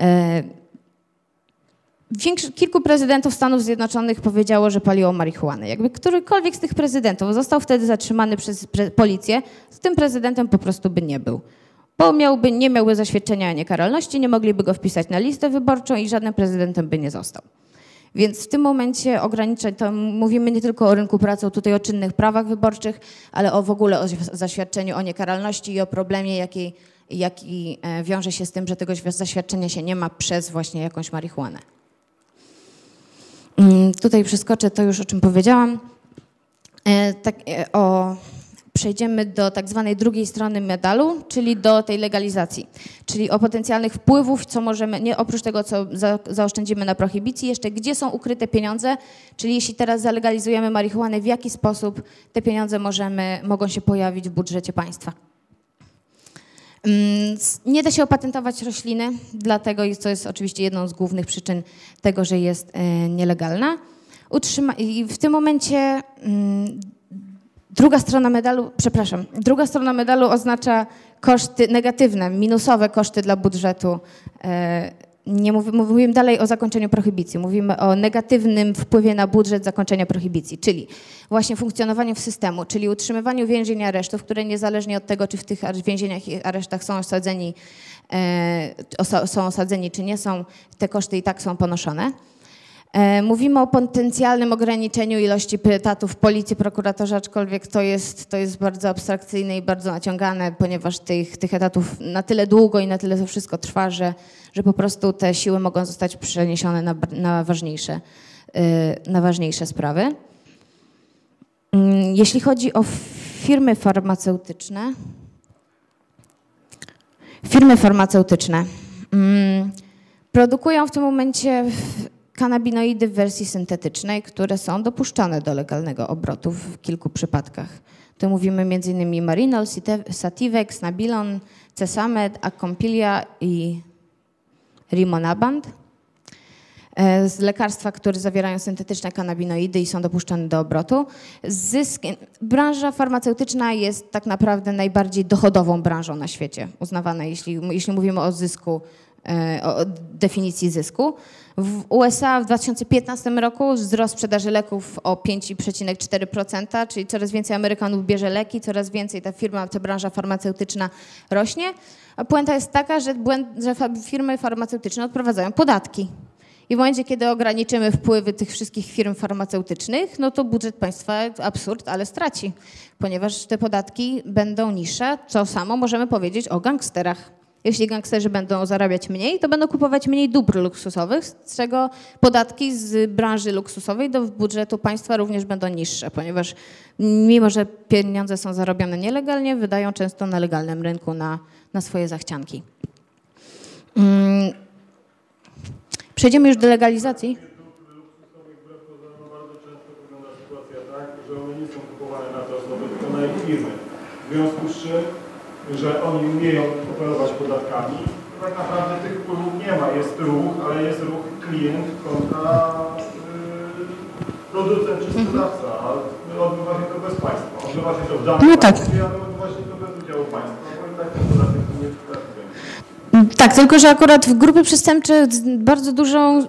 Większy, kilku prezydentów Stanów Zjednoczonych powiedziało, że paliło marihuanę. Jakby którykolwiek z tych prezydentów został wtedy zatrzymany przez pre policję, z tym prezydentem po prostu by nie był. Bo miałby, nie miałby zaświadczenia o niekaralności, nie mogliby go wpisać na listę wyborczą i żadnym prezydentem by nie został. Więc w tym momencie ograniczać, to mówimy nie tylko o rynku pracy, tutaj o czynnych prawach wyborczych, ale o w ogóle o zaświadczeniu o niekaralności i o problemie, jaki, jaki wiąże się z tym, że tego zaświadczenia się nie ma przez właśnie jakąś marihuanę. Tutaj przeskoczę to już, o czym powiedziałam. Tak, o, przejdziemy do tak zwanej drugiej strony medalu, czyli do tej legalizacji, czyli o potencjalnych wpływów, co możemy, nie oprócz tego, co za, zaoszczędzimy na prohibicji, jeszcze gdzie są ukryte pieniądze, czyli jeśli teraz zalegalizujemy marihuanę, w jaki sposób te pieniądze możemy, mogą się pojawić w budżecie państwa. Nie da się opatentować rośliny, dlatego jest, to jest oczywiście jedną z głównych przyczyn tego, że jest nielegalna. Utrzyma I w tym momencie Druga strona medalu, przepraszam, druga strona medalu oznacza koszty negatywne, minusowe koszty dla budżetu. Nie mów, mówimy dalej o zakończeniu prohibicji, mówimy o negatywnym wpływie na budżet zakończenia prohibicji, czyli właśnie funkcjonowaniu systemu, czyli utrzymywaniu więzień i aresztów, które niezależnie od tego, czy w tych więzieniach i aresztach są osadzeni, e, są osadzeni czy nie są, te koszty i tak są ponoszone. E, mówimy o potencjalnym ograniczeniu ilości etatów w policji, prokuratorze, aczkolwiek to jest, to jest bardzo abstrakcyjne i bardzo naciągane, ponieważ tych, tych etatów na tyle długo i na tyle to wszystko trwa, że, że po prostu te siły mogą zostać przeniesione na, na, ważniejsze, e, na ważniejsze sprawy. Jeśli chodzi o firmy farmaceutyczne, firmy farmaceutyczne mm, produkują w tym momencie kanabinoidy w wersji syntetycznej, które są dopuszczane do legalnego obrotu w kilku przypadkach. Tu mówimy między innymi Marinol, Sativex, Nabilon, Cesamed, Acompilia i Rimonabant. Z lekarstwa, które zawierają syntetyczne kanabinoidy i są dopuszczane do obrotu. Zysk, branża farmaceutyczna jest tak naprawdę najbardziej dochodową branżą na świecie, uznawana, jeśli, jeśli mówimy o zysku, o definicji zysku. W U S A w dwa tysiące piętnastym roku wzrost sprzedaży leków o pięć przecinek cztery procent, czyli coraz więcej Amerykanów bierze leki, coraz więcej ta firma, ta branża farmaceutyczna rośnie. A puenta jest taka, że, błęd, że firmy farmaceutyczne odprowadzają podatki. I w momencie, kiedy ograniczymy wpływy tych wszystkich firm farmaceutycznych, no to budżet państwa, absurd, ale straci, ponieważ te podatki będą niższe. To samo możemy powiedzieć o gangsterach. Jeśli gangsterzy będą zarabiać mniej, to będą kupować mniej dóbr luksusowych, z czego podatki z branży luksusowej do budżetu państwa również będą niższe, ponieważ mimo, że pieniądze są zarobione nielegalnie, wydają często na legalnym rynku na, na swoje zachcianki. Hmm. Przejdziemy już do legalizacji. Bardzo często wygląda sytuacja tak, że one nie są kupowane na to osoby, tylko na ich firmy. W związku z czym, że oni umieją operować podatkami, tak naprawdę tych wpływów nie ma. Jest ruch, ale jest ruch klient kontra yy, producent czy sprzedawca. A odbywa się to bez państwa. Odbywa się to w danym no tak. państwie, ale odbywa się to bez udziału państwa. Bo i tak ten podatek nie trafi. Tak, tylko że akurat w grupy przestępcze bardzo dużą...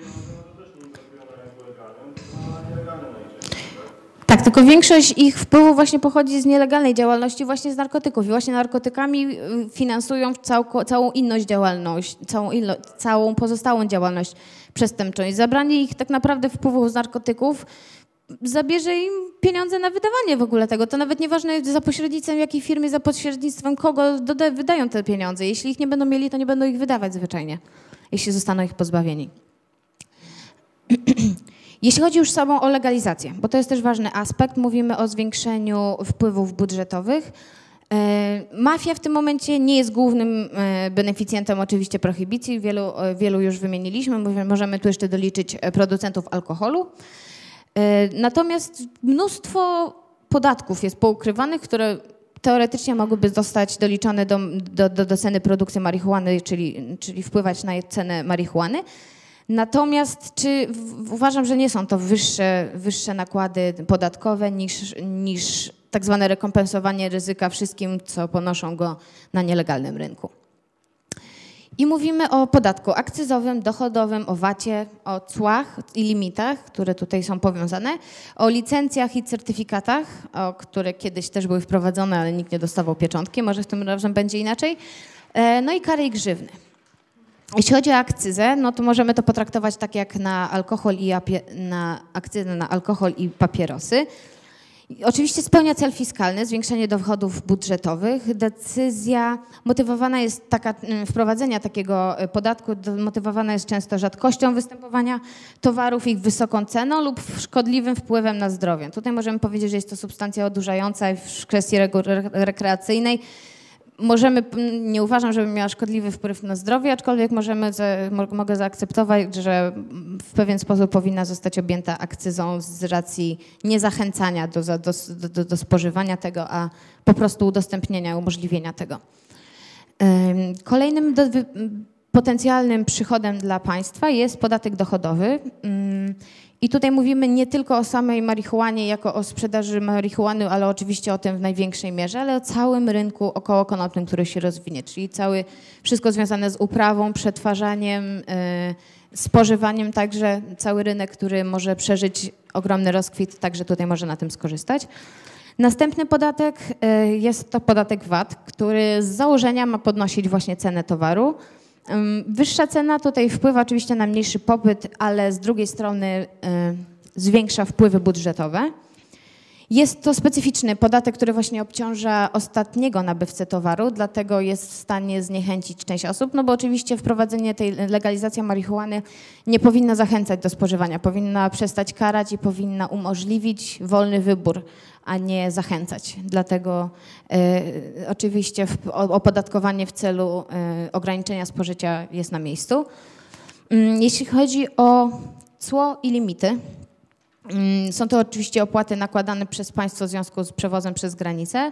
Tak, tylko większość ich wpływu właśnie pochodzi z nielegalnej działalności, właśnie z narkotyków. I właśnie narkotykami finansują całą, całą inność działalność, całą, ilo, całą pozostałą działalność przestępczą. I zabranie ich tak naprawdę wpływów z narkotyków zabierze im pieniądze na wydawanie w ogóle tego. To nawet nieważne za pośrednictwem jakiej firmy, za pośrednictwem kogo doda, wydają te pieniądze. Jeśli ich nie będą mieli, to nie będą ich wydawać zwyczajnie, jeśli zostaną ich pozbawieni. Jeśli chodzi już samą o legalizację, bo to jest też ważny aspekt, mówimy o zwiększeniu wpływów budżetowych. Mafia w tym momencie nie jest głównym beneficjentem oczywiście prohibicji, wielu, wielu już wymieniliśmy, możemy tu jeszcze doliczyć producentów alkoholu. Natomiast mnóstwo podatków jest poukrywanych, które teoretycznie mogłyby zostać doliczone do, do, do, do ceny produkcji marihuany, czyli, czyli wpływać na cenę marihuany. Natomiast czy w, uważam, że nie są to wyższe, wyższe nakłady podatkowe niż, niż tak zwane rekompensowanie ryzyka wszystkim, co ponoszą go na nielegalnym rynku. I mówimy o podatku akcyzowym, dochodowym, o vacie, o cłach i limitach, które tutaj są powiązane, o licencjach i certyfikatach, o które kiedyś też były wprowadzone, ale nikt nie dostawał pieczątki, może w tym razem będzie inaczej, no i kary i grzywny. Jeśli chodzi o akcyzę, no to możemy to potraktować tak jak na alkohol i na akcyzę na alkohol i papierosy. Oczywiście spełnia cel fiskalny, zwiększenie dochodów budżetowych. Decyzja motywowana jest, taka, wprowadzenia takiego podatku motywowana jest często rzadkością występowania towarów, ich wysoką ceną lub szkodliwym wpływem na zdrowie. Tutaj możemy powiedzieć, że jest to substancja odurzająca w kwestii rekreacyjnej. Możemy, nie uważam, żeby miała szkodliwy wpływ na zdrowie, aczkolwiek możemy, mogę zaakceptować, że w pewien sposób powinna zostać objęta akcyzą z racji niezachęcania do, do, do, do spożywania tego, a po prostu udostępnienia, umożliwienia tego. Kolejnym do, potencjalnym przychodem dla państwa jest podatek dochodowy I tutaj mówimy nie tylko o samej marihuanie jako o sprzedaży marihuany, ale oczywiście o tym w największej mierze, ale o całym rynku okołokonopnym, który się rozwinie, czyli cały, wszystko związane z uprawą, przetwarzaniem, yy, spożywaniem, także cały rynek, który może przeżyć ogromny rozkwit, także tutaj może na tym skorzystać. Następny podatek yy, jest to podatek V A T, który z założenia ma podnosić właśnie cenę towaru. Wyższa cena tutaj wpływa oczywiście na mniejszy popyt, ale z drugiej strony y, zwiększa wpływy budżetowe. Jest to specyficzny podatek, który właśnie obciąża ostatniego nabywcę towaru, dlatego jest w stanie zniechęcić część osób, no bo oczywiście wprowadzenie tej legalizacji marihuany nie powinna zachęcać do spożywania, powinna przestać karać i powinna umożliwić wolny wybór, a nie zachęcać. Dlatego y, oczywiście w, opodatkowanie w celu y, ograniczenia spożycia jest na miejscu. Y, jeśli chodzi o cło i limity, y, są to oczywiście opłaty nakładane przez państwo w związku z przewozem przez granicę.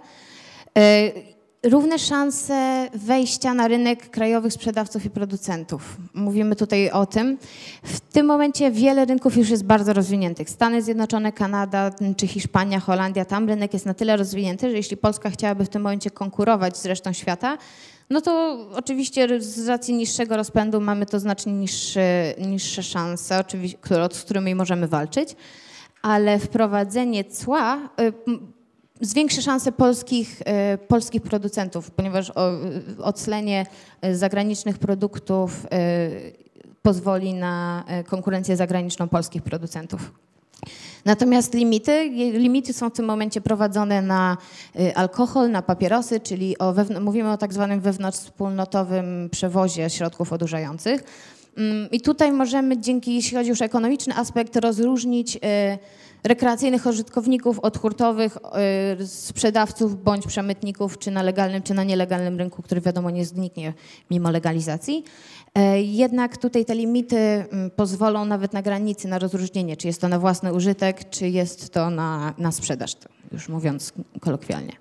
Y, Równe szanse wejścia na rynek krajowych sprzedawców i producentów. Mówimy tutaj o tym. W tym momencie wiele rynków już jest bardzo rozwiniętych. Stany Zjednoczone, Kanada czy Hiszpania, Holandia, tam rynek jest na tyle rozwinięty, że jeśli Polska chciałaby w tym momencie konkurować z resztą świata, no to oczywiście z racji niższego rozpędu mamy to znacznie niższe, niższe szanse, oczywiście, z którymi możemy walczyć, ale wprowadzenie cła zwiększy szanse polskich, y, polskich producentów, ponieważ o, oclenie zagranicznych produktów y, pozwoli na konkurencję zagraniczną polskich producentów. Natomiast limity, limity są w tym momencie prowadzone na y, alkohol, na papierosy, czyli o mówimy o tak zwanym wewnątrzwspólnotowym przewozie środków odurzających. Y, I tutaj możemy dzięki, jeśli chodzi już o ekonomiczny aspekt, rozróżnić y, rekreacyjnych użytkowników od hurtowych y, sprzedawców bądź przemytników, czy na legalnym, czy na nielegalnym rynku, który wiadomo nie zniknie mimo legalizacji. Y, jednak tutaj te limity y, pozwolą nawet na granicy na rozróżnienie, czy jest to na własny użytek, czy jest to na, na sprzedaż, to już mówiąc kolokwialnie.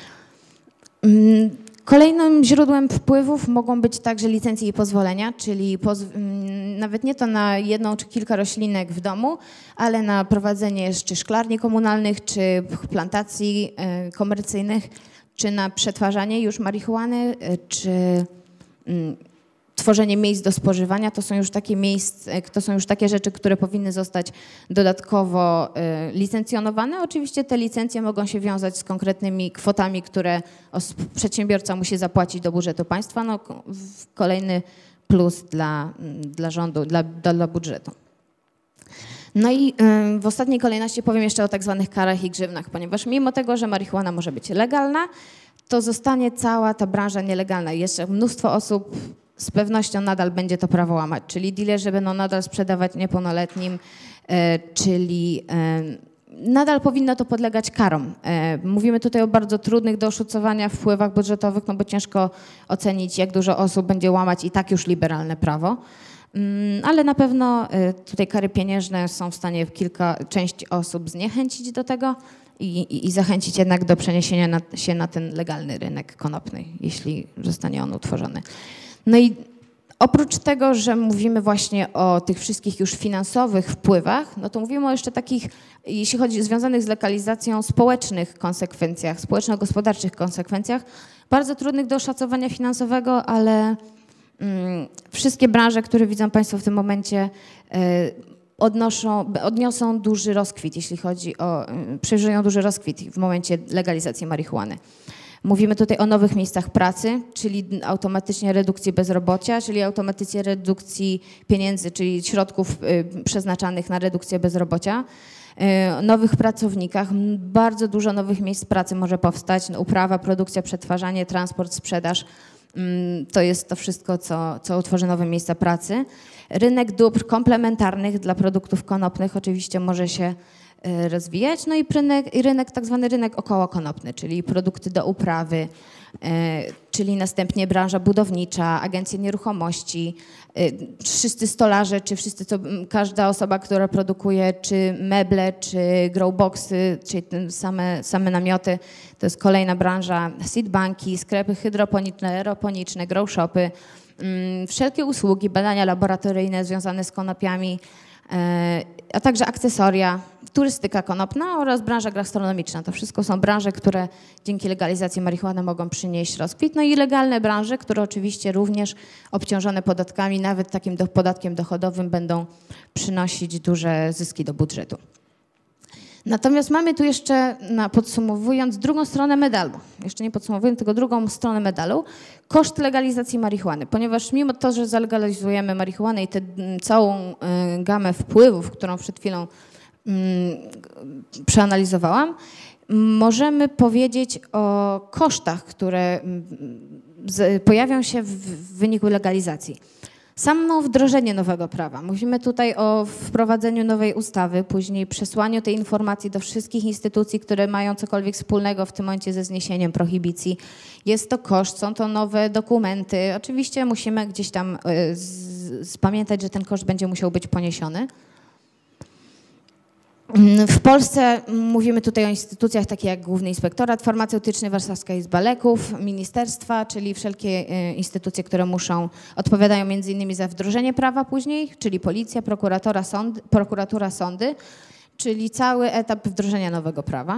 Y, Kolejnym źródłem wpływów mogą być także licencje i pozwolenia, czyli poz nawet nie to na jedną czy kilka roślinek w domu, ale na prowadzenie czy szklarni komunalnych, czy plantacji y, komercyjnych, czy na przetwarzanie już marihuany, y, czy y, tworzenie miejsc do spożywania. To są już takie miejsc, to są już takie rzeczy, które powinny zostać dodatkowo y, licencjonowane. Oczywiście te licencje mogą się wiązać z konkretnymi kwotami, które przedsiębiorca musi zapłacić do budżetu państwa. No, kolejny plus dla, dla rządu, dla, dla budżetu. No i y, w ostatniej kolejności powiem jeszcze o tak zwanych karach i grzywnach, ponieważ mimo tego, że marihuana może być legalna, to zostanie cała ta branża nielegalna. Jeszcze mnóstwo osób z pewnością nadal będzie to prawo łamać, czyli dealerzy będą nadal sprzedawać niepełnoletnim, e, czyli e, nadal powinno to podlegać karom. E, mówimy tutaj o bardzo trudnych do oszacowania wpływach budżetowych, no bo ciężko ocenić, jak dużo osób będzie łamać i tak już liberalne prawo. Mm, ale na pewno e, tutaj kary pieniężne są w stanie kilka, część osób zniechęcić do tego i, i, i zachęcić jednak do przeniesienia na, się na ten legalny rynek konopny, jeśli zostanie on utworzony. No i oprócz tego, że mówimy właśnie o tych wszystkich już finansowych wpływach, no to mówimy o jeszcze takich, jeśli chodzi o związanych z legalizacją, społecznych konsekwencjach, społeczno-gospodarczych konsekwencjach, bardzo trudnych do oszacowania finansowego, ale mm, wszystkie branże, które widzą Państwo w tym momencie, y, odnoszą, odniosą duży rozkwit, jeśli chodzi o, y, przeżyją duży rozkwit w momencie legalizacji marihuany. Mówimy tutaj o nowych miejscach pracy, czyli automatycznie redukcji bezrobocia, czyli automatycznie redukcji pieniędzy, czyli środków y, przeznaczanych na redukcję bezrobocia. Y, nowych pracownikach, bardzo dużo nowych miejsc pracy może powstać, no, uprawa, produkcja, przetwarzanie, transport, sprzedaż. Y, to jest to wszystko, co, co utworzy nowe miejsca pracy. Rynek dóbr komplementarnych dla produktów konopnych oczywiście może się rozwijać, no i rynek, i rynek, tak zwany rynek okołokonopny, czyli produkty do uprawy, e, czyli następnie branża budownicza, agencje nieruchomości, e, wszyscy stolarze, czy wszyscy, co, każda osoba, która produkuje czy meble, czy growboxy, czyli same, same namioty, to jest kolejna branża, seedbanki, sklepy hydroponiczne, aeroponiczne, growshopy, mm, wszelkie usługi, badania laboratoryjne związane z konopiami, e, a także akcesoria, turystyka konopna oraz branża gastronomiczna. To wszystko są branże, które dzięki legalizacji marihuany mogą przynieść rozkwit. No i legalne branże, które oczywiście również obciążone podatkami, nawet takim do, podatkiem dochodowym, będą przynosić duże zyski do budżetu. Natomiast mamy tu jeszcze, na, podsumowując, drugą stronę medalu. Jeszcze nie podsumowując, tylko drugą stronę medalu. Koszt legalizacji marihuany. Ponieważ mimo to, że zalegalizujemy marihuanę i tę całą y, gamę wpływów, którą przed chwilą y, przeanalizowałam, możemy powiedzieć o kosztach, które y, z, pojawią się w, w wyniku legalizacji. Samo wdrożenie nowego prawa. Mówimy tutaj o wprowadzeniu nowej ustawy, później przesłaniu tej informacji do wszystkich instytucji, które mają cokolwiek wspólnego w tym momencie ze zniesieniem prohibicji. Jest to koszt, są to nowe dokumenty. Oczywiście musimy gdzieś tam spamiętać, że ten koszt będzie musiał być poniesiony. W Polsce mówimy tutaj o instytucjach takich jak Główny Inspektorat Farmaceutyczny, Warszawska Izba Leków, ministerstwa, czyli wszelkie instytucje, które muszą, odpowiadają między innymi za wdrożenie prawa później, czyli policja, prokuratura, sąd, prokuratura, sądy, czyli cały etap wdrożenia nowego prawa.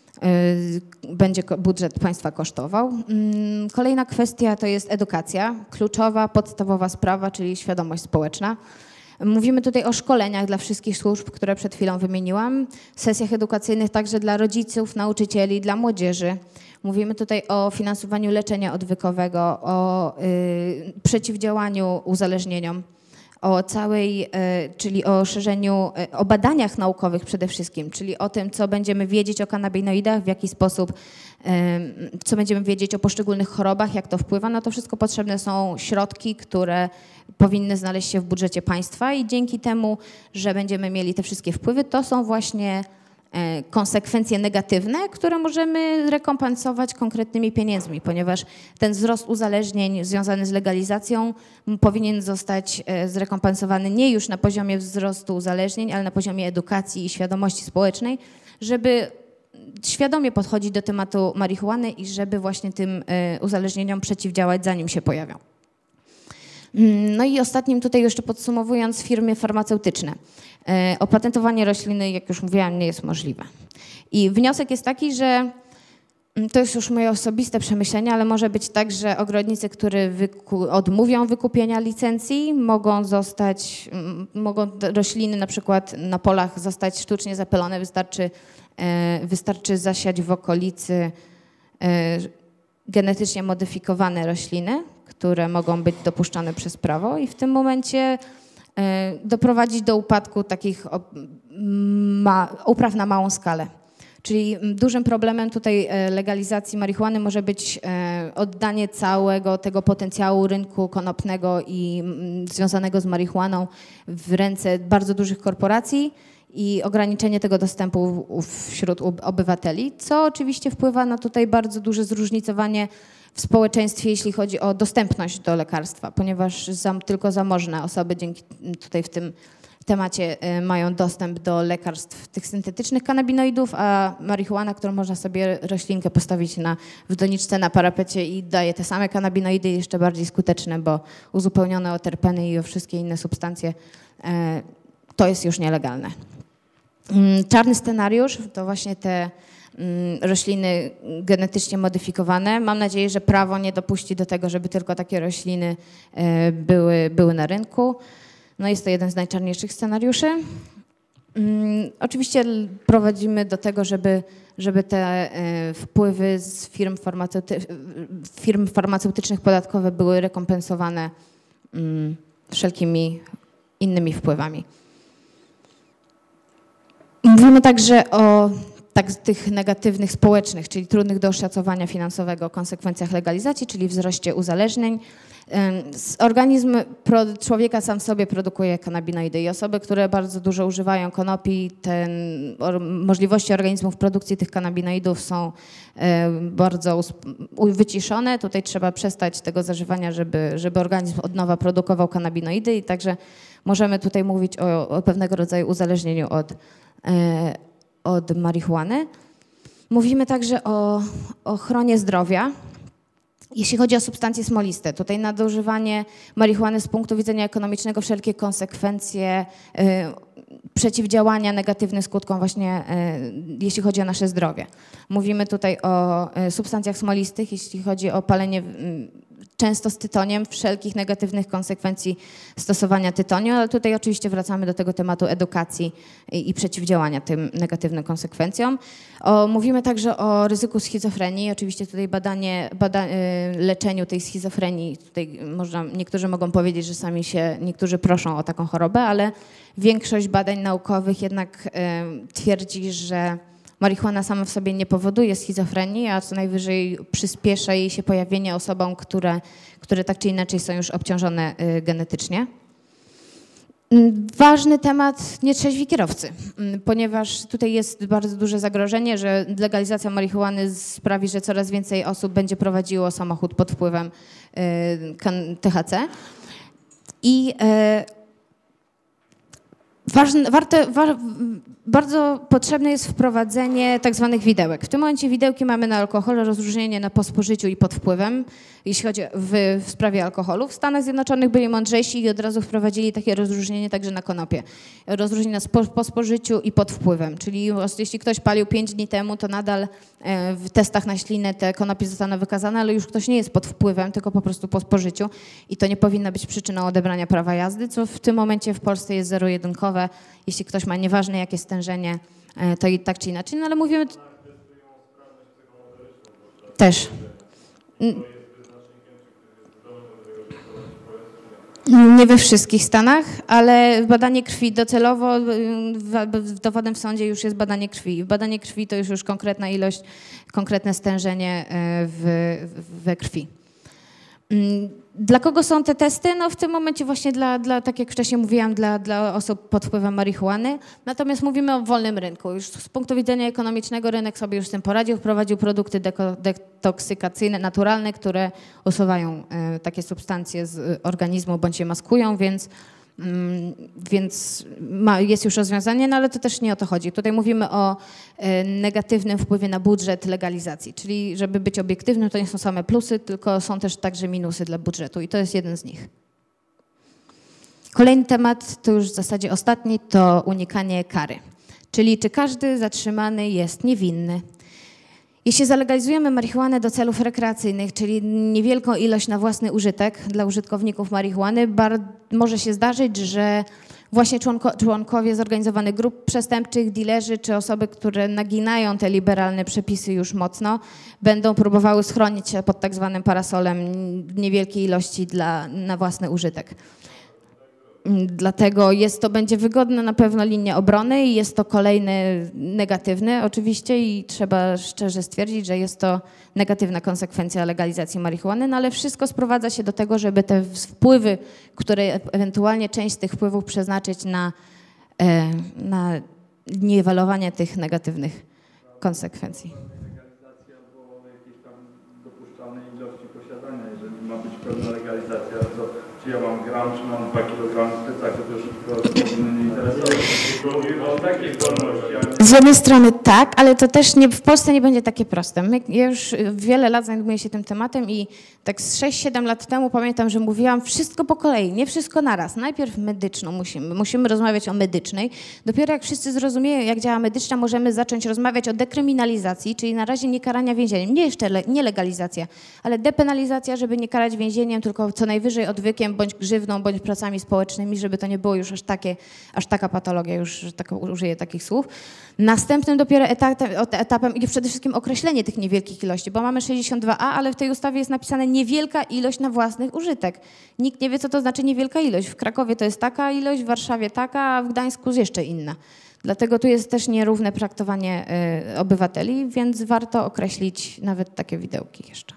Będzie budżet państwa kosztował. Kolejna kwestia to jest edukacja, kluczowa, podstawowa sprawa, czyli świadomość społeczna. Mówimy tutaj o szkoleniach dla wszystkich służb, które przed chwilą wymieniłam, sesjach edukacyjnych także dla rodziców, nauczycieli, dla młodzieży. Mówimy tutaj o finansowaniu leczenia odwykowego, o y, przeciwdziałaniu uzależnieniom, o całej, y, czyli o szerzeniu, y, o badaniach naukowych przede wszystkim, czyli o tym, co będziemy wiedzieć o kanabinoidach, w jaki sposób, y, co będziemy wiedzieć o poszczególnych chorobach, jak to wpływa. No to wszystko potrzebne są środki, które powinny znaleźć się w budżecie państwa i dzięki temu, że będziemy mieli te wszystkie wpływy, to są właśnie e, konsekwencje negatywne, które możemy rekompensować konkretnymi pieniędzmi, ponieważ ten wzrost uzależnień związany z legalizacją powinien zostać e, zrekompensowany nie już na poziomie wzrostu uzależnień, ale na poziomie edukacji i świadomości społecznej, żeby świadomie podchodzić do tematu marihuany i żeby właśnie tym e, uzależnieniom przeciwdziałać, zanim się pojawią. No i ostatnim tutaj jeszcze podsumowując, firmy farmaceutyczne. Opatentowanie rośliny, jak już mówiłam, nie jest możliwe. I wniosek jest taki, że to jest już moje osobiste przemyślenie, ale może być tak, że ogrodnicy, którzy wyku odmówią wykupienia licencji, mogą zostać, mogą rośliny na przykład na polach zostać sztucznie zapylone. Wystarczy, wystarczy zasiać w okolicy genetycznie modyfikowane rośliny, które mogą być dopuszczane przez prawo i w tym momencie y, doprowadzić do upadku takich ma, upraw na małą skalę. Czyli dużym problemem tutaj legalizacji marihuany może być y, oddanie całego tego potencjału rynku konopnego i y, związanego z marihuaną w ręce bardzo dużych korporacji i ograniczenie tego dostępu wśród obywateli, co oczywiście wpływa na tutaj bardzo duże zróżnicowanie w społeczeństwie, jeśli chodzi o dostępność do lekarstwa, ponieważ za, tylko zamożne osoby dzięki tutaj w tym temacie y, mają dostęp do lekarstw tych syntetycznych kanabinoidów, a marihuana, którą można sobie roślinkę postawić na, w doniczce na parapecie i daje te same kanabinoidy, jeszcze bardziej skuteczne, bo uzupełnione o terpeny i o wszystkie inne substancje, y, to jest już nielegalne. Y, czarny scenariusz to właśnie te rośliny genetycznie modyfikowane. Mam nadzieję, że prawo nie dopuści do tego, żeby tylko takie rośliny były, były na rynku. No jest to jeden z najczarniejszych scenariuszy. Oczywiście prowadzimy do tego, żeby, żeby te wpływy z firm, farmaceuty firm farmaceutycznych podatkowe były rekompensowane wszelkimi innymi wpływami. Mówimy także o tak, tych negatywnych społecznych, czyli trudnych do oszacowania finansowego konsekwencjach legalizacji, czyli wzroście uzależnień. Organizm człowieka sam sobie produkuje kanabinoidy i osoby, które bardzo dużo używają konopi, ten, możliwości organizmu w produkcji tych kanabinoidów są bardzo wyciszone. Tutaj trzeba przestać tego zażywania, żeby, żeby organizm od nowa produkował kanabinoidy i także możemy tutaj mówić o, o pewnego rodzaju uzależnieniu od od marihuany. Mówimy także o ochronie zdrowia. Jeśli chodzi o substancje smoliste, tutaj nadużywanie marihuany z punktu widzenia ekonomicznego, wszelkie konsekwencje przeciwdziałania negatywnym skutkom właśnie, jeśli chodzi o nasze zdrowie. Mówimy tutaj o substancjach smolistych, jeśli chodzi o palenie często z tytoniem, wszelkich negatywnych konsekwencji stosowania tytoniu, ale tutaj oczywiście wracamy do tego tematu edukacji i, i przeciwdziałania tym negatywnym konsekwencjom. O, mówimy także o ryzyku schizofrenii. Oczywiście tutaj badanie, bada, leczeniu tej schizofrenii, tutaj można, niektórzy mogą powiedzieć, że sami się, niektórzy proszą o taką chorobę, ale większość badań naukowych jednak y, twierdzi, że marihuana sama w sobie nie powoduje schizofrenii, a co najwyżej przyspiesza jej się pojawienie osobom, które, które tak czy inaczej są już obciążone y, genetycznie. Ważny temat nietrzeźwi kierowcy, ponieważ tutaj jest bardzo duże zagrożenie, że legalizacja marihuany sprawi, że coraz więcej osób będzie prowadziło samochód pod wpływem y, T H C. I y, Ważne, warte, wa, bardzo potrzebne jest wprowadzenie tak zwanych widełek. W tym momencie widełki mamy na alkohol, rozróżnienie na po spożyciu i pod wpływem, jeśli chodzi w, w sprawie alkoholu. W Stanach Zjednoczonych byli mądrzejsi i od razu wprowadzili takie rozróżnienie także na konopie. Rozróżnienie po, po spożyciu i pod wpływem, czyli jeśli ktoś palił pięć dni temu, to nadal w testach na ślinę te konopie zostaną wykazane, ale już ktoś nie jest pod wpływem, tylko po prostu po spożyciu i to nie powinna być przyczyną odebrania prawa jazdy, co w tym momencie w Polsce jest zero-jedynkowe. Jeśli ktoś ma nieważne jakie stężenie, to i tak czy inaczej, no ale mówimy też. Nie we wszystkich stanach, ale badanie krwi docelowo, dowodem w sądzie już jest badanie krwi. Badanie krwi to już już konkretna ilość, konkretne stężenie w, we krwi. Dla kogo są te testy? No w tym momencie właśnie dla, dla tak jak wcześniej mówiłam, dla, dla osób pod wpływem marihuany. Natomiast mówimy o wolnym rynku. Już z punktu widzenia ekonomicznego rynek sobie już z tym poradził, wprowadził produkty deko, detoksykacyjne, naturalne, które usuwają y, takie substancje z organizmu bądź je maskują, więc Więc ma, jest już rozwiązanie, no ale to też nie o to chodzi. Tutaj mówimy o e, negatywnym wpływie na budżet legalizacji, czyli żeby być obiektywnym, to nie są same plusy, tylko są też także minusy dla budżetu i to jest jeden z nich. Kolejny temat, to już w zasadzie ostatni, to unikanie kary, czyli czy każdy zatrzymany jest niewinny. Jeśli zalegalizujemy marihuanę do celów rekreacyjnych, czyli niewielką ilość na własny użytek dla użytkowników marihuany, może się zdarzyć, że właśnie członko, członkowie zorganizowanych grup przestępczych, dilerzy czy osoby, które naginają te liberalne przepisy już mocno, będą próbowały schronić się pod tak zwanym parasolem niewielkiej ilości dla, na własny użytek. Dlatego jest to, będzie wygodna na pewno linia obrony i jest to kolejny negatywny oczywiście i trzeba szczerze stwierdzić, że jest to negatywna konsekwencja legalizacji marihuany, no ale wszystko sprowadza się do tego, żeby te wpływy, które ewentualnie część z tych wpływów przeznaczyć na, na niwelowanie tych negatywnych konsekwencji. Legalizacja albo jakiejś tam dopuszczalnej ilości posiadania, jeżeli ma być pełna legalizacja, to czy ja mam gram, czy mam dwa kilogramy w plecach, to już to powinno nie interesować. Mówimy o takiej wolności. Z jednej strony tak, ale to też nie, w Polsce nie będzie takie proste. My, ja już wiele lat zajmuję się tym tematem i tak z sześć siedem lat temu pamiętam, że mówiłam wszystko po kolei, nie wszystko naraz. Najpierw medyczną musimy, musimy rozmawiać o medycznej. Dopiero jak wszyscy zrozumieją, jak działa medyczna, możemy zacząć rozmawiać o dekryminalizacji, czyli na razie nie karania więzieniem. Nie jeszcze le, nie legalizacja, ale depenalizacja, żeby nie karać więzieniem, tylko co najwyżej odwykiem, bądź grzywną, bądź pracami społecznymi, żeby to nie było już aż, takie, aż taka patologia, już że tak użyję takich słów. Następnym dopiero etapem, etapem i przede wszystkim określenie tych niewielkich ilości, bo mamy sześćdziesiąt dwa A, ale w tej ustawie jest napisane niewielka ilość na własny użytek. Nikt nie wie, co to znaczy niewielka ilość. W Krakowie to jest taka ilość, w Warszawie taka, a w Gdańsku jest jeszcze inna. Dlatego tu jest też nierówne traktowanie y, obywateli, więc warto określić nawet takie widełki jeszcze.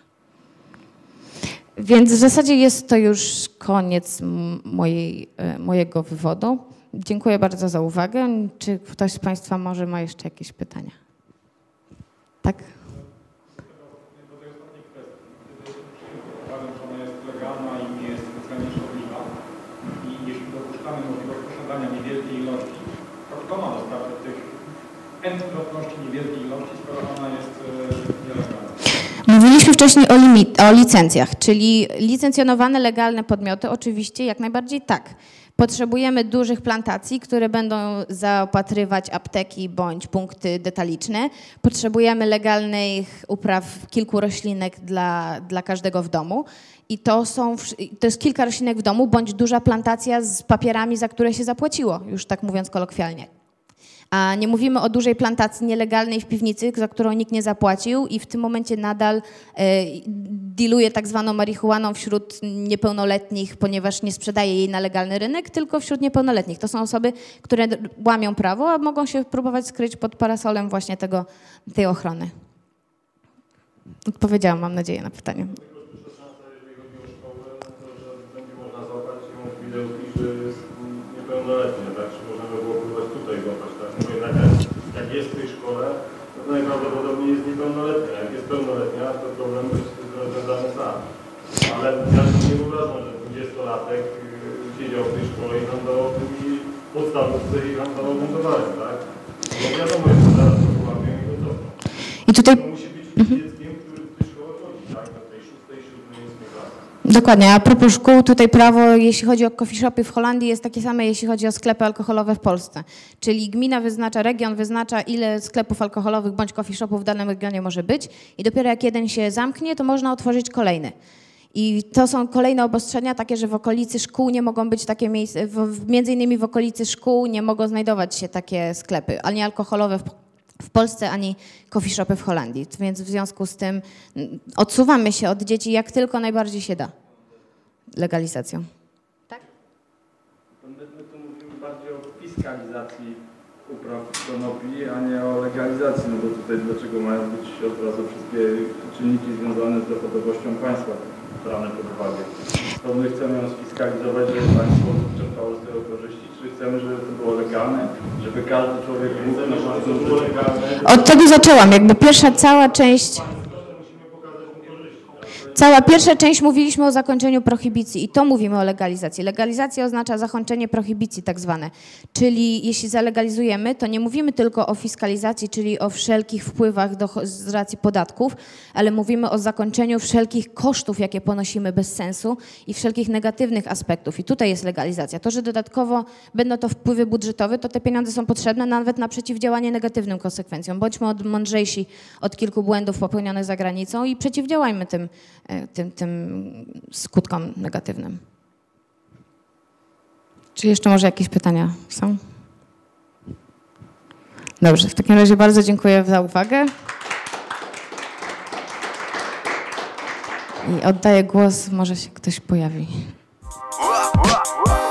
Więc w zasadzie jest to już koniec mojej, mojego wywodu. Dziękuję bardzo za uwagę. Czy ktoś z Państwa może ma jeszcze jakieś pytania? Tak? Do tej ostatniej kwestii. Uważam, że ona jest legalna i nie jest specjalnie szkodliwa. I jeśli dopuszczamy możliwość posiadania niewielkiej ilości, to kto ma dostarczyć tych n-krotności niewielkiej ilości, skoro ona jest nielegalna? Mówiliśmy wcześniej o, limit, o licencjach, czyli licencjonowane legalne podmioty oczywiście jak najbardziej tak. Potrzebujemy dużych plantacji, które będą zaopatrywać apteki bądź punkty detaliczne. Potrzebujemy legalnych upraw kilku roślinek dla, dla każdego w domu. I to, są, to jest kilka roślinek w domu bądź duża plantacja z papierami, za które się zapłaciło, już tak mówiąc kolokwialnie. A nie mówimy o dużej plantacji nielegalnej w piwnicy, za którą nikt nie zapłacił i w tym momencie nadal e, dealuje tak zwaną marihuaną wśród niepełnoletnich, ponieważ nie sprzedaje jej na legalny rynek, tylko wśród niepełnoletnich. To są osoby, które łamią prawo, a mogą się próbować skryć pod parasolem właśnie tego, tej ochrony. Odpowiedziałam, mam nadzieję, na pytanie. Niepełnoletnie, tak? Czy można by było próbować tutaj złapać, tak? No jednak jak jest w tej szkole, to najprawdopodobniej jest niepełnoletnia. Jak jest pełnoletnia, to problem jest rozwiązany sam. Ale ja nie wyobrażam, że dwudziestolatek siedział w tej szkole i handlował tymi podstawówce i handlował tym towarem, tak? Bo wiadomo, że zaraz to połapią i to cofną. I tutaj... To musi być dzieckiem, który w tej szkole chodzi, tak? Do tej szóstej, siódmej, ósmej klasy. Dokładnie, a propos szkół, tutaj prawo, jeśli chodzi o coffee shopy w Holandii, jest takie same, jeśli chodzi o sklepy alkoholowe w Polsce. Czyli gmina wyznacza, region wyznacza, ile sklepów alkoholowych bądź coffee shopów w danym regionie może być i dopiero jak jeden się zamknie, to można otworzyć kolejny. I to są kolejne obostrzenia takie, że w okolicy szkół nie mogą być takie miejsca, w, między innymi w okolicy szkół nie mogą znajdować się takie sklepy, ani alkoholowe w w Polsce, ani coffee shopy w Holandii. Więc w związku z tym odsuwamy się od dzieci jak tylko najbardziej się da legalizacją. Tak? My, my tu mówimy bardziej o fiskalizacji upraw konopi, a nie o legalizacji, no bo tutaj dlaczego mają być od razu wszystkie czynniki związane z dochodowością państwa brane pod uwagę. To my chcemy ją sfiskalizować, żeby państwo czerpało z tego korzyści, czy chcemy, żeby to było legalne, żeby każdy człowiek mógł na to było legalne. Od tego zaczęłam, jakby pierwsza cała część... Cała pierwsza część mówiliśmy o zakończeniu prohibicji i to mówimy o legalizacji. Legalizacja oznacza zakończenie prohibicji tak zwane. Czyli jeśli zalegalizujemy, to nie mówimy tylko o fiskalizacji, czyli o wszelkich wpływach do, z racji podatków, ale mówimy o zakończeniu wszelkich kosztów, jakie ponosimy bez sensu i wszelkich negatywnych aspektów. I tutaj jest legalizacja. To, że dodatkowo będą to wpływy budżetowe, to te pieniądze są potrzebne nawet na przeciwdziałanie negatywnym konsekwencjom. Bądźmy mądrzejsi od kilku błędów popełnionych za granicą i przeciwdziałajmy tym Tym, tym skutkom negatywnym. Czy jeszcze może jakieś pytania są? Dobrze, w takim razie bardzo dziękuję za uwagę. I oddaję głos, może się ktoś pojawi.